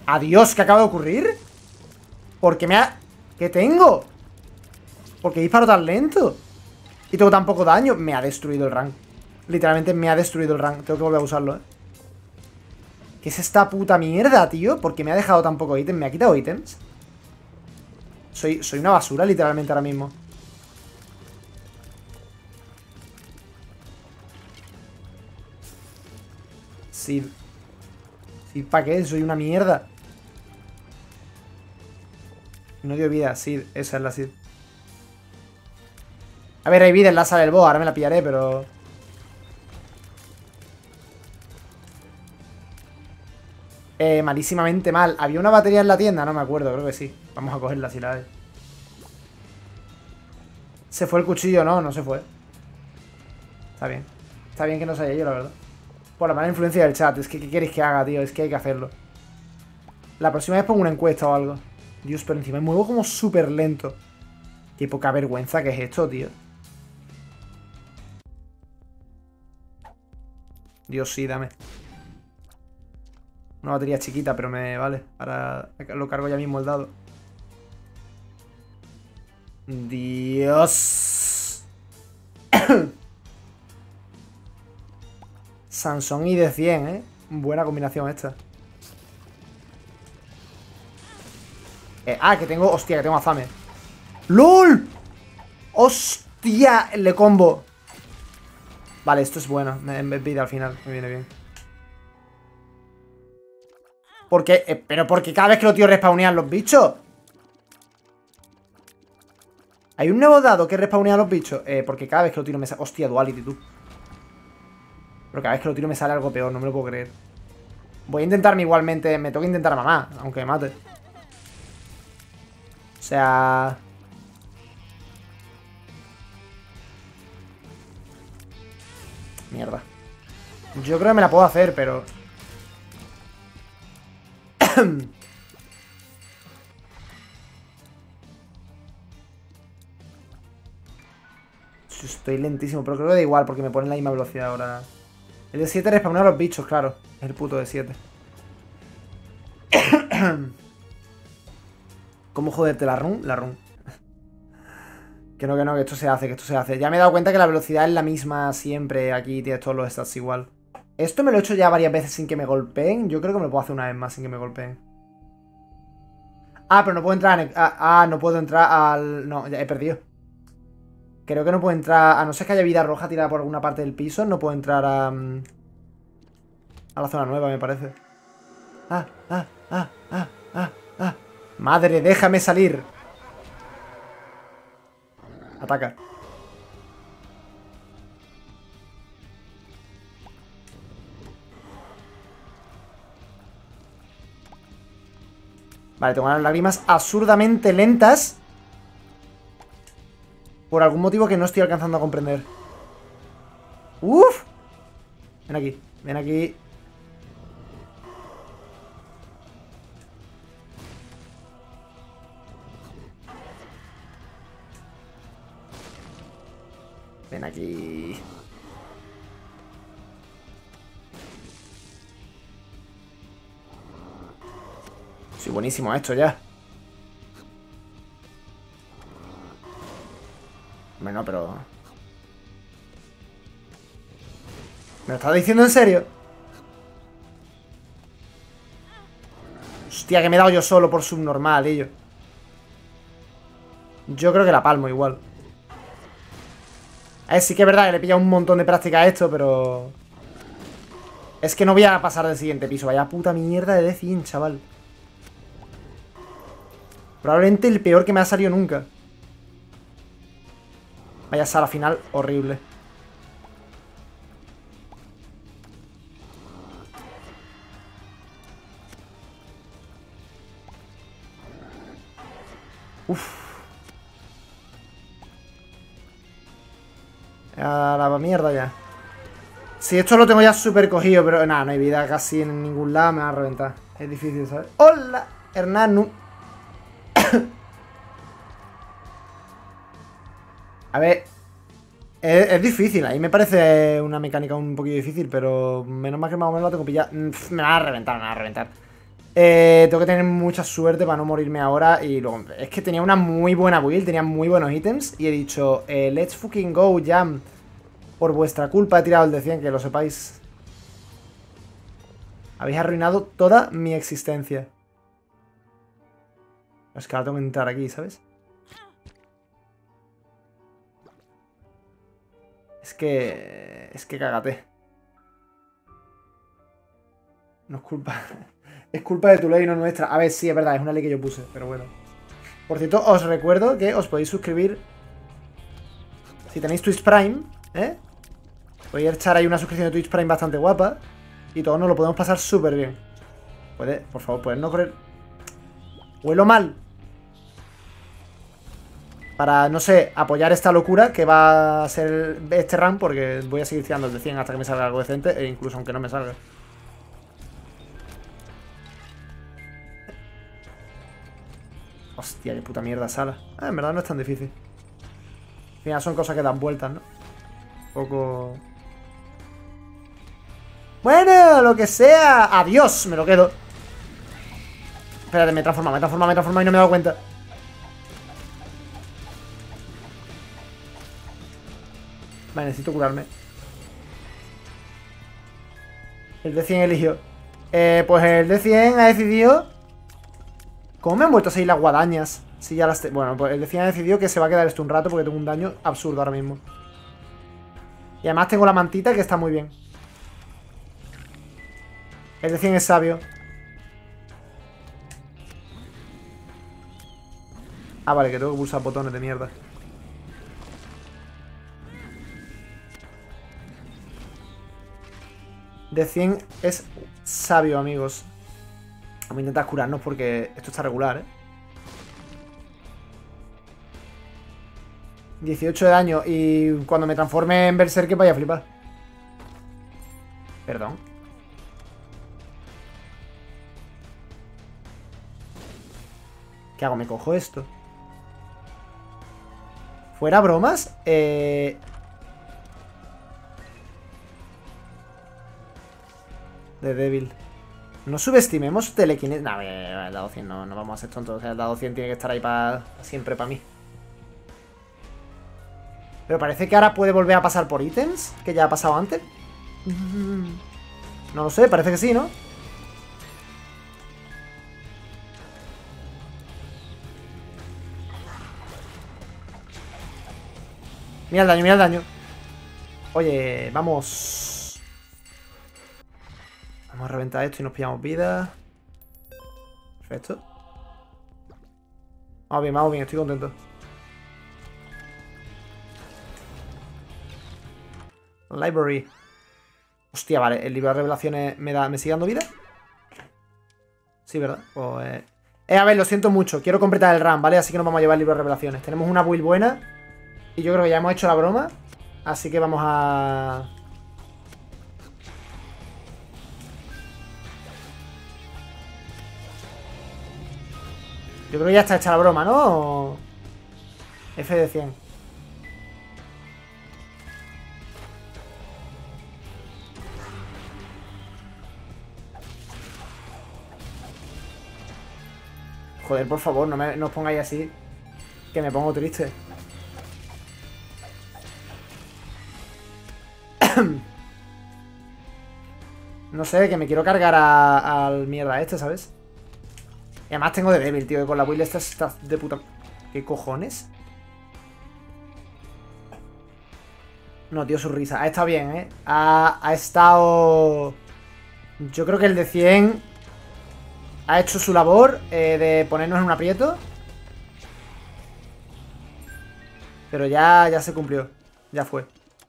Adiós, ¿qué acaba de ocurrir? ¿Por qué me ha...? ¿Qué tengo? ¿Por qué disparo tan lento? Y tengo tan poco daño. Me ha destruido el rank. Literalmente me ha destruido el rank. Tengo que volver a usarlo, ¿eh? ¿Qué es esta puta mierda, tío? ¿Por qué me ha dejado tan poco ítem? ¿Me ha quitado ítems? Soy, soy una basura, literalmente, ahora mismo. Sid. Sid, ¿para qué? Soy una mierda. No dio vida, Sid. Esa es la Sid. A ver, hay vida en la sala del boss. Ahora me la pillaré, pero... Eh, malísimamente mal. ¿Había una batería en la tienda? No me acuerdo, creo que sí. Vamos a cogerla si la hay. ¿Se fue el cuchillo? No, no se fue. Está bien. Está bien que no se haya ido, la verdad. Por la mala influencia del chat. Es que, ¿qué queréis que haga, tío? Es que hay que hacerlo. La próxima vez pongo una encuesta o algo. Dios, pero encima me muevo como súper lento. Qué poca vergüenza que es esto, tío. Dios, sí, dame. Una batería chiquita, pero me vale. Ahora lo cargo ya mismo el dado. Dios. Sansón y de cien, ¿eh? Buena combinación esta. Eh, ah, que tengo... Hostia, que tengo afame. ¡Lol! ¡Hostia! Le combo. Vale, esto es bueno. Me, me vida al final. Me viene bien. ¿Por qué? Eh, ¿Pero porque cada vez que los tíos respawnean los bichos? ¿Hay un nuevo dado que respawnea a los bichos? Eh, porque cada vez que lo tiro me sale... Hostia, Duality, tú. Pero cada vez que lo tiro me sale algo peor, no me lo puedo creer. Voy a intentarme igualmente... Me tengo que intentar a mamá, aunque me mate. O sea... Mierda. Yo creo que me la puedo hacer, pero... Estoy lentísimo, pero creo que da igual porque me ponen la misma velocidad ahora. El de siete respawnea a los bichos, claro. Es el puto de siete. ¿Cómo joderte la run? La run. Que no, que no, que esto se hace, que esto se hace. Ya me he dado cuenta que la velocidad es la misma siempre. Aquí tienes todos los stats igual. Esto me lo he hecho ya varias veces sin que me golpeen. Yo creo que me lo puedo hacer una vez más sin que me golpeen. Ah, pero no puedo entrar en... Ah, ah, no puedo entrar al... No, ya he perdido. Creo que no puedo entrar... A no ser que haya vida roja tirada por alguna parte del piso, no puedo entrar a... A la zona nueva, me parece. Ah, ah, ah, ah, ah, ah. Madre, déjame salir. Ataca. Vale, tengo unas lágrimas absurdamente lentas. Por algún motivo que no estoy alcanzando a comprender. ¡Uf! Ven aquí, ven aquí. Ven aquí. Soy buenísimo a esto ya. Bueno, pero... ¿Me lo estás diciendo en serio? Hostia, que me he dado yo solo por subnormal, ello. Yo creo que la palmo igual. A ver, sí que es verdad que le he pillado un montón de práctica a esto, pero... Es que no voy a pasar del siguiente piso. Vaya puta mierda de D cien, chaval. Probablemente el peor que me ha salido nunca. Vaya sala final horrible. Uff. A la mierda ya. Si esto lo tengo ya súper cogido, pero nada, no hay vida casi en ningún lado, me va a reventar. Es difícil, ¿sabes? ¡Hola! Hernán. A ver. Es, es difícil, ahí me parece una mecánica un poquito difícil, pero menos mal que más o menos la tengo pillada. Me va a reventar, me va a reventar. Eh, tengo que tener mucha suerte para no morirme ahora. Y luego, es que tenía una muy buena build, tenía muy buenos ítems. Y he dicho, eh, let's fucking go, Jam. Por vuestra culpa he tirado el de cien, que lo sepáis. Habéis arruinado toda mi existencia. Es que ahora tengo que entrar aquí, ¿sabes? Es que... Es que cágate. No es culpa... Es culpa de tu ley, no nuestra. A ver, sí, es verdad, es una ley que yo puse, pero bueno. Por cierto, os recuerdo que os podéis suscribir. Si tenéis Twitch Prime, ¿eh? Podéis echar ahí una suscripción de Twitch Prime bastante guapa. Y todos nos lo podemos pasar súper bien. Puede, por favor, puedes no correr. Huelo mal. Para, no sé, apoyar esta locura que va a ser este run. Porque voy a seguir tirando el de cien hasta que me salga algo decente. E incluso aunque no me salga. Hostia, qué puta mierda sala. Ah, en verdad no es tan difícil. Al final son cosas que dan vueltas, ¿no? Un poco... Bueno, lo que sea. Adiós, me lo quedo. Espérate, me he transformado, me he transformado, me he transformado y no me he dado cuenta. Vale, necesito curarme. El de cien eligió. Eh, pues el de cien ha decidido... ¿Cómo me han vuelto a seguir las guadañas? Si ya las... Te... Bueno, pues el de cien ha decidido que se va a quedar esto un rato porque tengo un daño absurdo ahora mismo. Y además tengo la mantita que está muy bien. El de cien es sabio. Ah, vale, que tengo que pulsar botones de mierda. De cien es sabio, amigos. Vamos a intentar curarnos porque esto está regular, ¿eh? dieciocho de daño y cuando me transforme en Berserker vaya a flipar. Perdón. ¿Qué hago? ¿Me cojo esto? ¿Fuera bromas? Eh... De débil. No subestimemos telequinesis. No, el dado cien no, no vamos a ser tontos. O sea, el dado cien tiene que estar ahí para siempre para mí. Pero parece que ahora puede volver a pasar por ítems, que ya ha pasado antes. No lo sé, parece que sí, ¿no? Mira el daño, mira el daño. Oye, vamos. Vamos a reventar esto y nos pillamos vida. Perfecto. Vamos bien, vamos bien, estoy contento. Library. Hostia, vale, el libro de revelaciones me da. ¿Me sigue dando vida? Sí, ¿verdad? Pues. Eh... eh, a ver, lo siento mucho. Quiero completar el run, ¿vale? Así que nos vamos a llevar el libro de revelaciones. Tenemos una build buena. Y yo creo que ya hemos hecho la broma. Así que vamos a... Yo creo que ya está hecha la broma, ¿no? F de cien. Joder, por favor, no, me, no os pongáis así. Que me pongo triste. No sé, que me quiero cargar a, al mierda este, ¿sabes? Y además tengo de débil, tío. Que con la build esta está de puta... ¿Qué cojones? No, tío, su risa. Ha estado bien, ¿eh? Ha, ha estado... Yo creo que el de cien... Ha hecho su labor eh, de ponernos en un aprieto. Pero ya, ya se cumplió. Ya fue.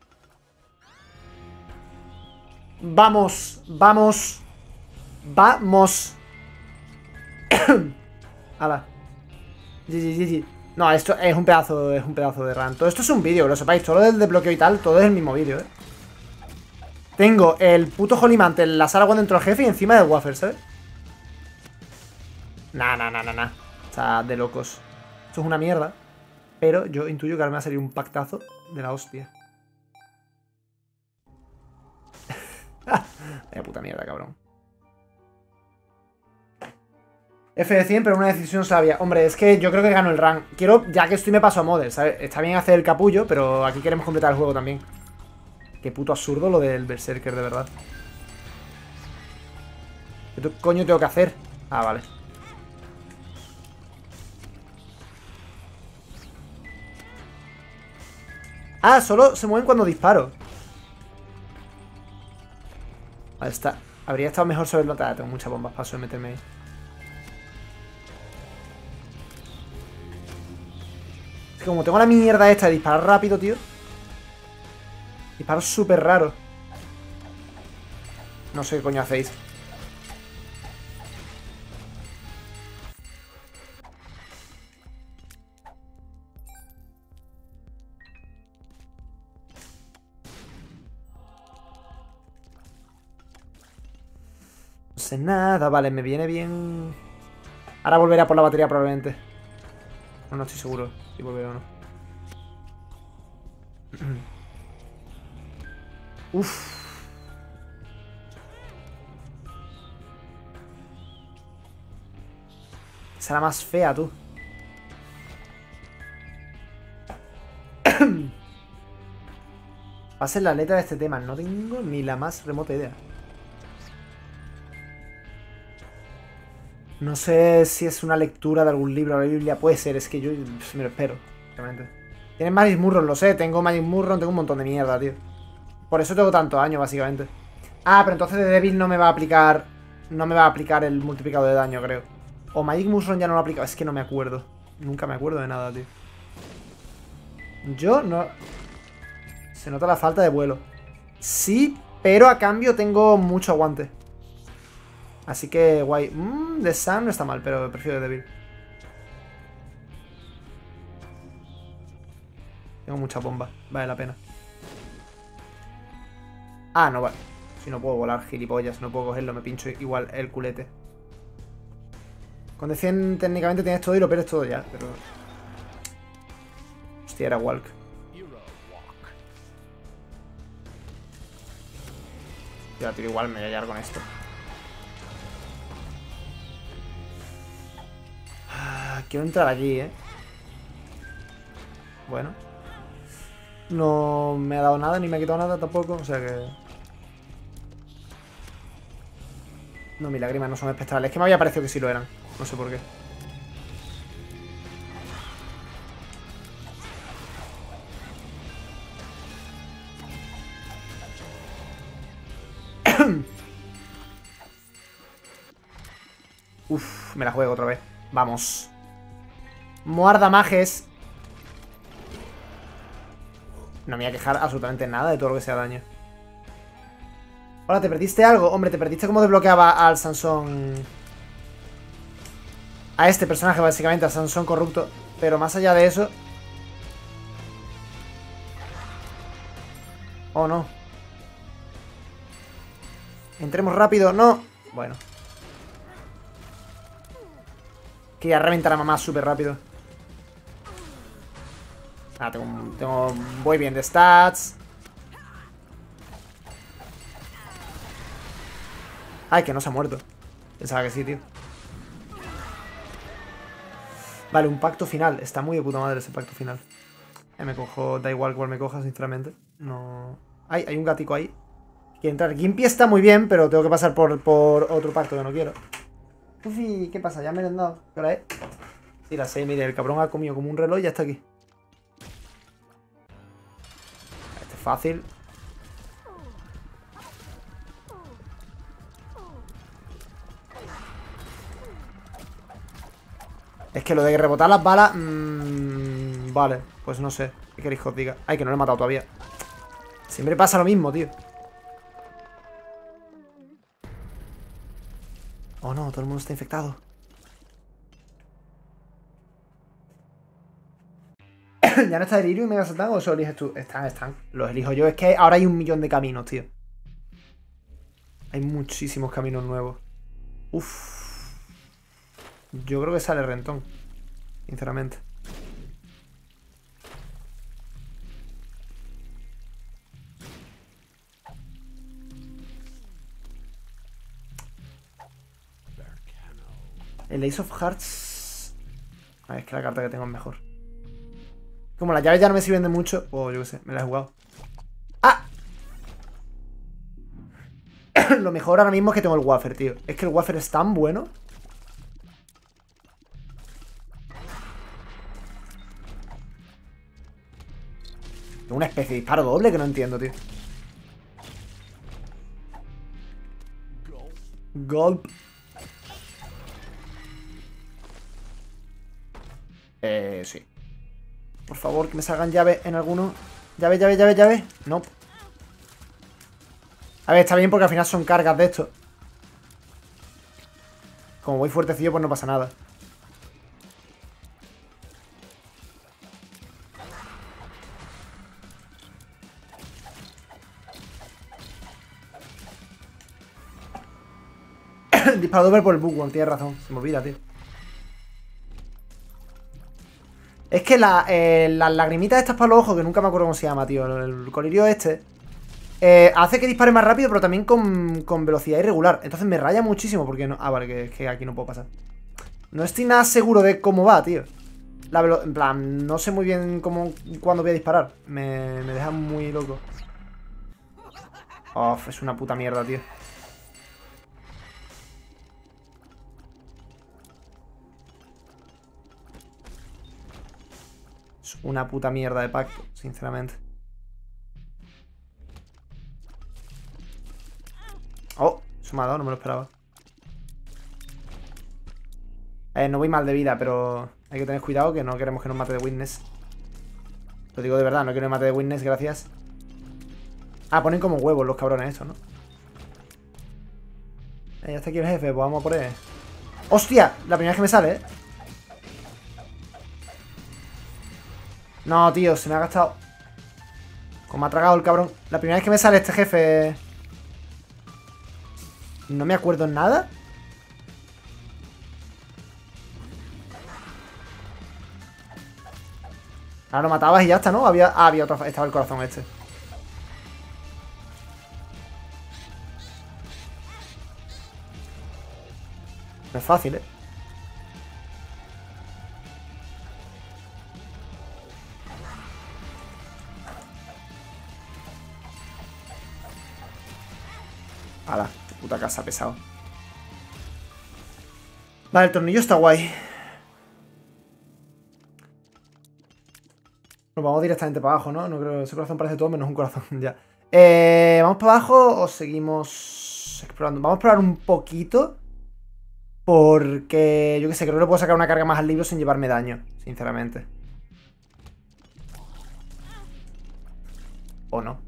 Vamos, vamos. Vamos. Hala. G G, G G. No, esto es un pedazo, es un pedazo de run. Todo esto es un vídeo, lo sepáis. Todo lo del desbloqueo y tal, todo es el mismo vídeo, eh. Tengo el puto Holimante en la sala cuando entró el jefe y encima del wafer, ¿sabes? Nah, nah, nah, nah, nah. O sea, de locos. Esto es una mierda. Pero yo intuyo que ahora me va a salir un pactazo de la hostia. Vaya puta mierda, cabrón. F de cien, pero una decisión sabia. Hombre, es que yo creo que gano el rank. Quiero, ya que estoy, me paso a Model, ¿sabes? Está bien hacer el capullo, pero aquí queremos completar el juego también. Qué puto absurdo lo del Berserker, de verdad. ¿Qué coño tengo que hacer? Ah, vale. Ah, solo se mueven cuando disparo. Ahí está. Habría estado mejor saberlo. Ah, tengo muchas bombas. Paso de meterme ahí. Es que como tengo la mierda esta de disparar rápido, tío. Disparo súper raro. No sé qué coño hacéis. No sé nada. Vale, me viene bien. Ahora volveré a por la batería probablemente. No, no estoy seguro si volveré o no. Uff. Será más fea, tú. Va a ser la letra de este tema. No tengo ni la más remota idea. No sé si es una lectura de algún libro o la Biblia. Puede ser, es que yo me lo espero, realmente. Tienes Magic Murron, lo sé. Tengo Magic Murron, tengo un montón de mierda, tío. Por eso tengo tantos años, básicamente. Ah, pero entonces de Devil no me va a aplicar... No me va a aplicar el multiplicador de daño, creo. O Magic Mushroom ya no lo ha aplicado. Es que no me acuerdo. Nunca me acuerdo de nada, tío. Yo no... Se nota la falta de vuelo. Sí, pero a cambio tengo mucho aguante. Así que guay. Mmm, The Sun no está mal, pero prefiero The Devil. Tengo mucha bomba. Vale la pena. Ah, no vale. Si no puedo volar, gilipollas. No puedo cogerlo, me pincho igual el culete. Con D cien técnicamente tienes todo y lo pierdes todo ya, pero... Hostia, era Walk. Ya, tío, igual me voy a hallar con esto. Ah, quiero entrar aquí, ¿eh? Bueno. No me ha dado nada, ni me ha quitado nada tampoco, o sea que... No, mis lágrimas no son espectrales. Es que me había parecido que sí lo eran. No sé por qué. Uf, me la juego otra vez. Vamos. Muardamajes. No me voy a quejar absolutamente nada de todo lo que sea daño. Hola, ¿te perdiste algo? Hombre, te perdiste cómo desbloqueaba al Sansón... A este personaje, básicamente, al Sansón corrupto. Pero más allá de eso... Oh, no. Entremos rápido, no. Bueno. Quería reventar a mamá súper rápido. Ah, tengo, tengo... Voy bien de stats. Ay, que no se ha muerto. Pensaba que sí, tío. Vale, un pacto final. Está muy de puta madre ese pacto final. Ya me cojo... Da igual cuál me coja, sinceramente. No... Ay, hay un gatico ahí. Quiero entrar. Gimpy está muy bien, pero tengo que pasar por, por otro pacto que no quiero. Ufi, ¿qué pasa? ¿Ya me han dado? ¿Qué hora es? Sí, las seis. Mire, el cabrón ha comido como un reloj y ya está aquí. Este es fácil. Es que lo de rebotar las balas... Mmm, vale, pues no sé. ¿Qué queréis que os diga? Ay, que no lo he matado todavía. Siempre pasa lo mismo, tío. Oh no, todo el mundo está infectado. ¿Ya no está Delirium y Mega Satan o eso lo eliges tú? Están, están. Los elijo yo. Es que ahora hay un millón de caminos, tío. Hay muchísimos caminos nuevos. Uff. Yo creo que sale rentón. Sinceramente. El Ace of Hearts... A ver, es que la carta que tengo es mejor. Como las llaves ya no me sirven de mucho... Oh, yo qué sé, me las he jugado. ¡Ah! Lo mejor ahora mismo es que tengo el wafer, tío. Es que el wafer es tan bueno. Tengo una especie de disparo doble que no entiendo, tío. Gulp. Eh, sí. Por favor, que me salgan llaves en alguno. Llave, llave, llave, llave. No. A ver, está bien porque al final son cargas de esto. Como voy fuertecillo, pues no pasa nada. Disparo doble por el Bookworm, tienes razón. Se me olvida, tío. Es que la, eh, las lagrimitas estas para los ojos, que nunca me acuerdo cómo se llama, tío. El colirio este. Eh, hace que dispare más rápido, pero también con, con velocidad irregular. Entonces me raya muchísimo porque no... Ah, vale, que, que aquí no puedo pasar. No estoy nada seguro de cómo va, tío. La velo... En plan, no sé muy bien cómo, cuándo voy a disparar. Me, me deja muy loco. Uf, es una puta mierda, tío. Es una puta mierda de pacto, sinceramente. Oh, eso me ha dado, no me lo esperaba. Eh, no voy mal de vida, pero hay que tener cuidado que no queremos que nos mate de Witness. Lo digo de verdad, no quiero que me mate de Witness, gracias. Ah, ponen como huevos los cabrones estos, ¿no? Eh, ya está aquí el jefe, pues vamos a por él. ¡Hostia! La primera vez que me sale, ¿eh? No, tío, se me ha gastado. Como me ha tragado el cabrón. La primera vez que me sale este jefe... No me acuerdo en nada. Ahora lo matabas y ya está, ¿no? Había, ah, había otro... Estaba el corazón este. No es fácil, ¿eh? Hala, puta casa pesado. Vale, el tornillo está guay. Nos vamos directamente para abajo, ¿no? No creo, ese corazón parece todo menos un corazón, ya. Eh, ¿Vamos para abajo o seguimos explorando? Vamos a explorar un poquito. Porque, yo qué sé, creo que le puedo sacar una carga más al libro sin llevarme daño, sinceramente. ¿O no?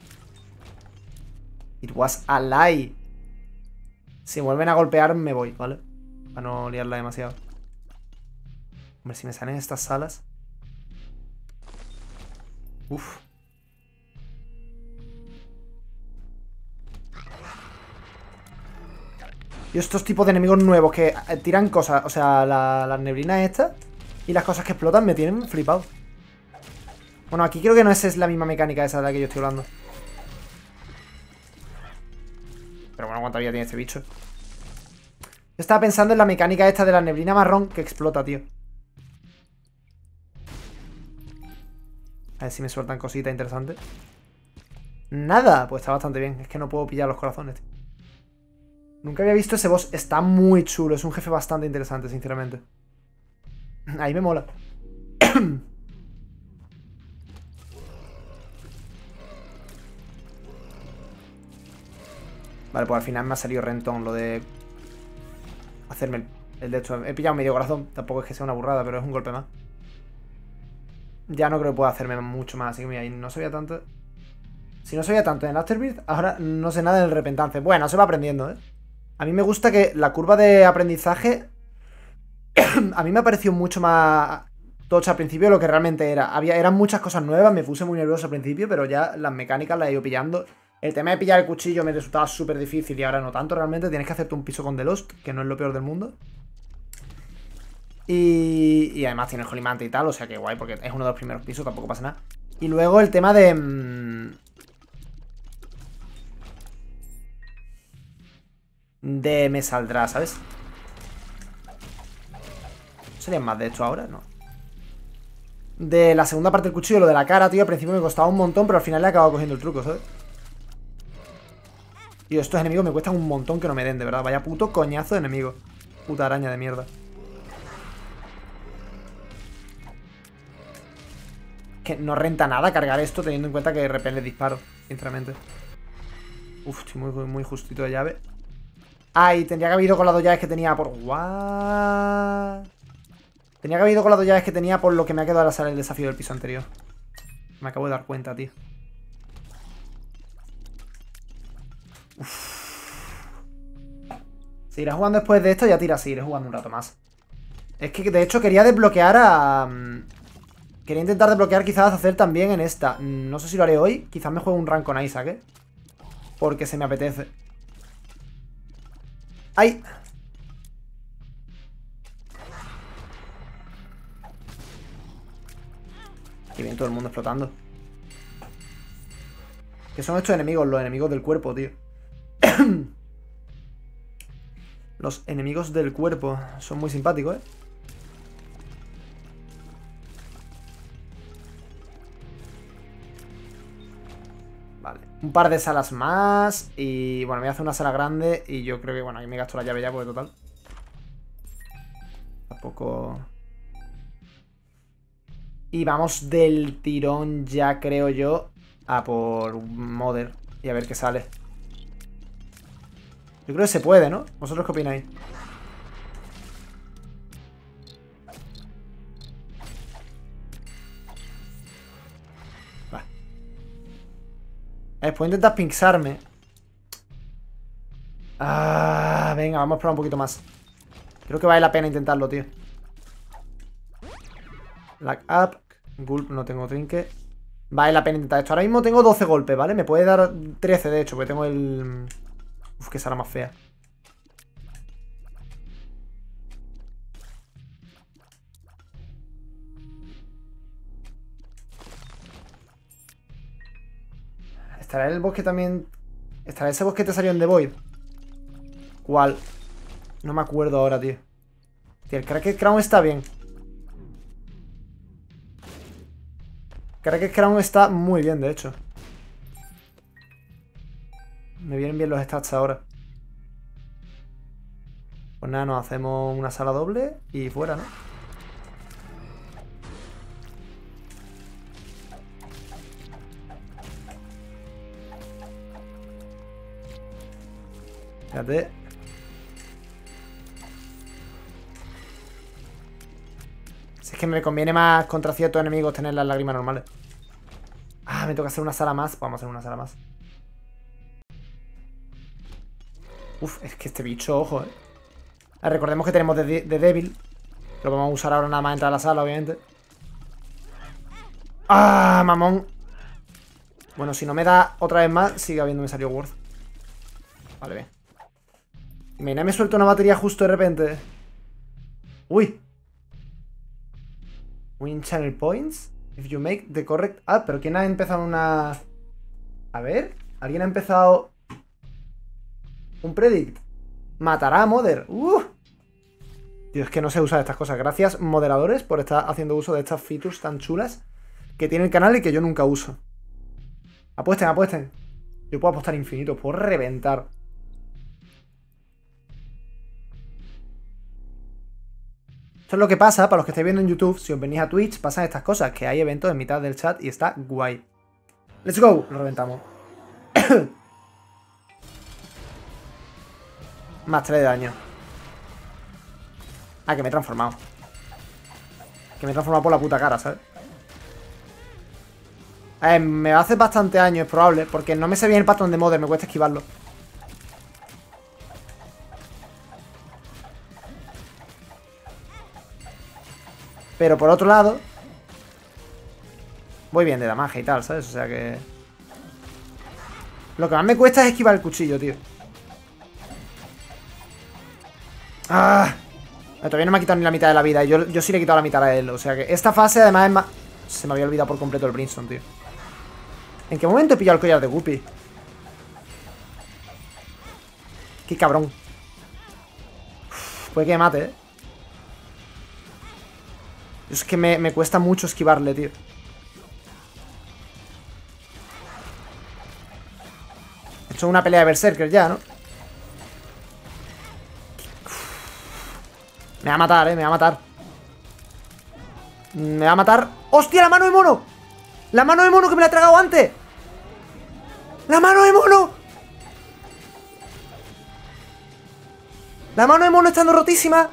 It was a lie. Si me vuelven a golpear, me voy, ¿vale? Para no liarla demasiado. Hombre, si me salen estas salas. Uf. Y estos tipos de enemigos nuevos que tiran cosas, o sea, la, las neblinas estas y las cosas que explotan me tienen flipado. Bueno, aquí creo que no es la misma mecánica esa de la que yo estoy hablando. Pero bueno, ¿cuánta vida tiene este bicho? Yo estaba pensando en la mecánica esta de la neblina marrón que explota, tío. A ver si me sueltan cositas interesantes. Nada, pues está bastante bien. Es que no puedo pillar los corazones, tío. Nunca había visto ese boss. Está muy chulo. Es un jefe bastante interesante, sinceramente. Ahí me mola. Vale, pues al final me ha salido rentón lo de hacerme el, el de hecho. He pillado medio corazón. Tampoco es que sea una burrada, pero es un golpe más. Ya no creo que pueda hacerme mucho más. Así que mira, ahí no sabía tanto. Si no sabía tanto en el Afterbirth, ahora no sé nada del repentance. Bueno, se va aprendiendo, ¿eh? A mí me gusta que la curva de aprendizaje a mí me ha parecido mucho más tocha al principio de lo que realmente era. Había, eran muchas cosas nuevas, me puse muy nervioso al principio, pero ya las mecánicas las he ido pillando. El tema de pillar el cuchillo me resultaba súper difícil y ahora no tanto realmente. Tienes que hacerte un piso con The Lost, que no es lo peor del mundo. Y, y además tiene el Holy Manta y tal, o sea que guay, porque es uno de los primeros pisos, tampoco pasa nada. Y luego el tema de... Mmm, de me saldrá, ¿sabes? ¿Serían más de esto ahora? No. De la segunda parte del cuchillo, lo de la cara, tío, al principio me costaba un montón, pero al final le he acabado cogiendo el truco, ¿sabes? Tío, estos enemigos me cuestan un montón que no me den, de verdad. Vaya puto coñazo de enemigos. Puta araña de mierda. Que no renta nada cargar esto teniendo en cuenta que repele disparos, sinceramente. Uf, estoy muy, muy justito de llave. Ah, y tendría que haber ido con las dos llaves que tenía por... ¿What? Tenía que haber ido con las dos llaves que tenía por lo que me ha quedado a la sala el desafío del piso anterior. Me acabo de dar cuenta, tío. Uf. Si iré jugando después de esto, ya tira, sí, iré jugando un rato más. Es que de hecho quería desbloquear a... Quería intentar desbloquear quizás hacer también en esta. No sé si lo haré hoy. Quizás me juegue un rank con Isaac, ¿eh? Porque se me apetece. ¡Ay! Y viene todo el mundo explotando. ¿Qué son estos enemigos? Los enemigos del cuerpo, tío. Los enemigos del cuerpo son muy simpáticos, ¿eh? Vale, un par de salas más. Y bueno, me voy a hacer una sala grande. Y yo creo que, bueno, aquí me gasto la llave ya, porque total tampoco... Y vamos del tirón ya, creo yo, a por Mother. Y a ver qué sale. Yo creo que se puede, ¿no? ¿Vosotros qué opináis? Va. A ver, puedo intentar pinxarme. Ah, venga, vamos a probar un poquito más. Creo que vale la pena intentarlo, tío. Lag up. Gulp, no tengo trinque. Vale la pena intentar esto. Ahora mismo tengo doce golpes, ¿vale? Me puede dar trece, de hecho, porque tengo el... Uf, que sala más fea. ¿Estará el bosque también? ¿Estará ese bosque que te salió en The Void? ¿Cuál? No me acuerdo ahora, tío. Tío, el Cracked Crown está bien. Cracked Crown está muy bien, de hecho. Me vienen bien los stats ahora. Pues nada, nos hacemos una sala doble y fuera, ¿no? Fíjate. Si es que me conviene más contra ciertos enemigos tener las lágrimas normales. Ah, me toca hacer una sala más. Vamos a hacer una sala más. Uf, es que este bicho, ojo, eh. Ah, recordemos que tenemos de, de Devil. Lo vamos a usar ahora nada más entrar a la sala, obviamente. ¡Ah, mamón! Bueno, si no me da otra vez más, sigue habiéndome salido Worth. Vale, bien. Mira, me suelto una batería justo de repente. ¡Uy! Win channel points if you make the correct... Ah, pero ¿quién ha empezado una...? A ver, ¿alguien ha empezado un predict? Matará a Mother. ¡Uh! Tío, es que no sé usar estas cosas. Gracias, moderadores, por estar haciendo uso de estas features tan chulas que tiene el canal y que yo nunca uso. Apuesten, apuesten. Yo puedo apostar infinito, puedo reventar. Esto es lo que pasa, para los que estáis viendo en YouTube, si os venís a Twitch, pasan estas cosas, que hay eventos en mitad del chat y está guay. ¡Let's go! Lo reventamos. Más tres de daño. Ah, que me he transformado. Que me he transformado por la puta cara, ¿sabes? Eh, me hace bastante daño, es probable, porque no me sé bien el patrón de Mother, me cuesta esquivarlo. Pero por otro lado, voy bien de damage y tal, ¿sabes? O sea que... Lo que más me cuesta es esquivar el cuchillo, tío. ¡Ah! Todavía no me ha quitado ni la mitad de la vida. Y yo, yo sí le he quitado la mitad a él. O sea que esta fase además es más... Se me había olvidado por completo el Brimstone, tío. ¿En qué momento he pillado el collar de Guppy? Qué cabrón. Uf, puede que me mate, ¿eh? Es que me, me cuesta mucho esquivarle, tío. Esto es una pelea de berserker ya, ¿no? Me va a matar, eh, me va a matar. Me va a matar. ¡Hostia, la mano de mono! ¡La mano de mono que me la he tragado antes! ¡La mano de mono! La mano de mono estando rotísima.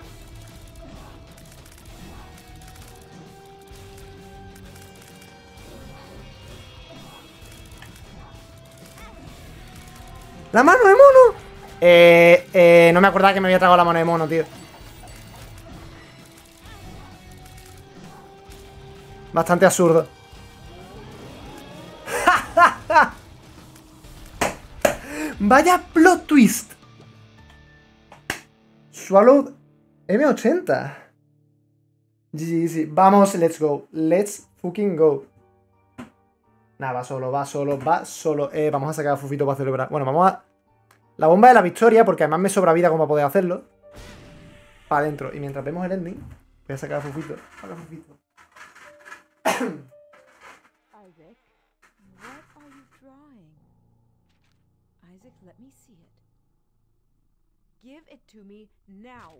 ¡La mano de mono! Eh, eh, no me acordaba que me había tragado la mano de mono, tío. Bastante absurdo. Vaya plot twist. Swallowed M ochenta. Sí, sí, vamos, let's go. Let's fucking go. Nada, va solo, va solo, va solo. Eh, vamos a sacar a Fufito para celebrar. Bueno, vamos a... La bomba de la victoria, porque además me sobra vida como para poder hacerlo. Para adentro. Y mientras vemos el ending, voy a sacar a Fufito. Saca a Fufito. Isaac, what are you drawing? Isaac, let me see it. Give it to me now.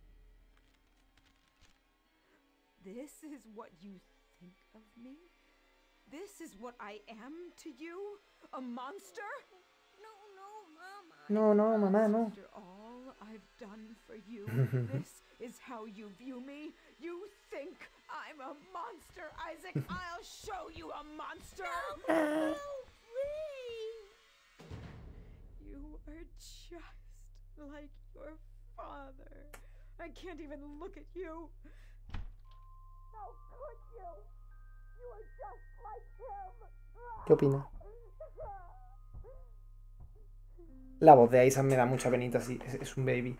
This is what you think of me? This is what I am to you? A monster? No, no, Mama. No, no, mamá, no. After all I've done for you, this is how you view me? You think I'm a monster, Isaac? I'll show you a monster! No, please. You are just like your father. I can't even look at you. How could you? You are just like him. ¿Qué opinas? La voz de Isaac me da mucha penita, sí. Es, es un baby.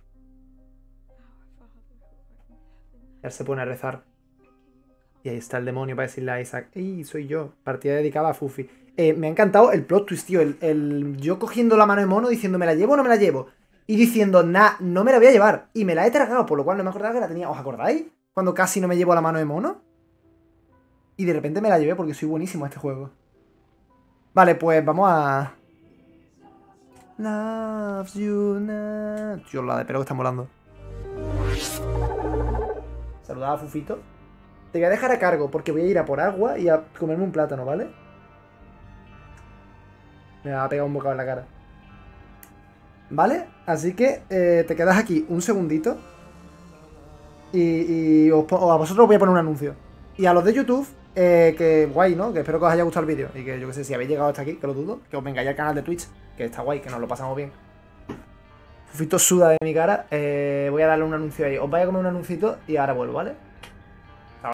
Él se pone a rezar. Y ahí está el demonio para decirle a Isaac: ¡Ey, soy yo! Partida dedicada a Fufi. Eh, me ha encantado el plot twist, tío. El, el, yo cogiendo la mano de mono diciendo: ¿me la llevo o no me la llevo? Y diciendo: nah, no me la voy a llevar. Y me la he tragado, por lo cual no me acordaba que la tenía. ¿Os acordáis? Cuando casi no me llevo la mano de mono. Y de repente me la llevé porque soy buenísimo a este juego. Vale, pues vamos a... Loves you now. Tío, la de pelo que está molando. Saludad a Fufito. Te voy a dejar a cargo porque voy a ir a por agua y a comerme un plátano, ¿vale? Me va a pegar un bocado en la cara. ¿Vale? Así que eh, te quedas aquí un segundito. Y, y os, o a vosotros os voy a poner un anuncio. Y a los de YouTube, eh, que guay, ¿no? Que espero que os haya gustado el vídeo. Y que yo que sé, si habéis llegado hasta aquí, que lo dudo, que os vengáis al canal de Twitch, que está guay, que nos lo pasamos bien. Fufito suda de mi cara. Eh, voy a darle un anuncio ahí. Os vais a comer un anuncito y ahora vuelvo, ¿vale?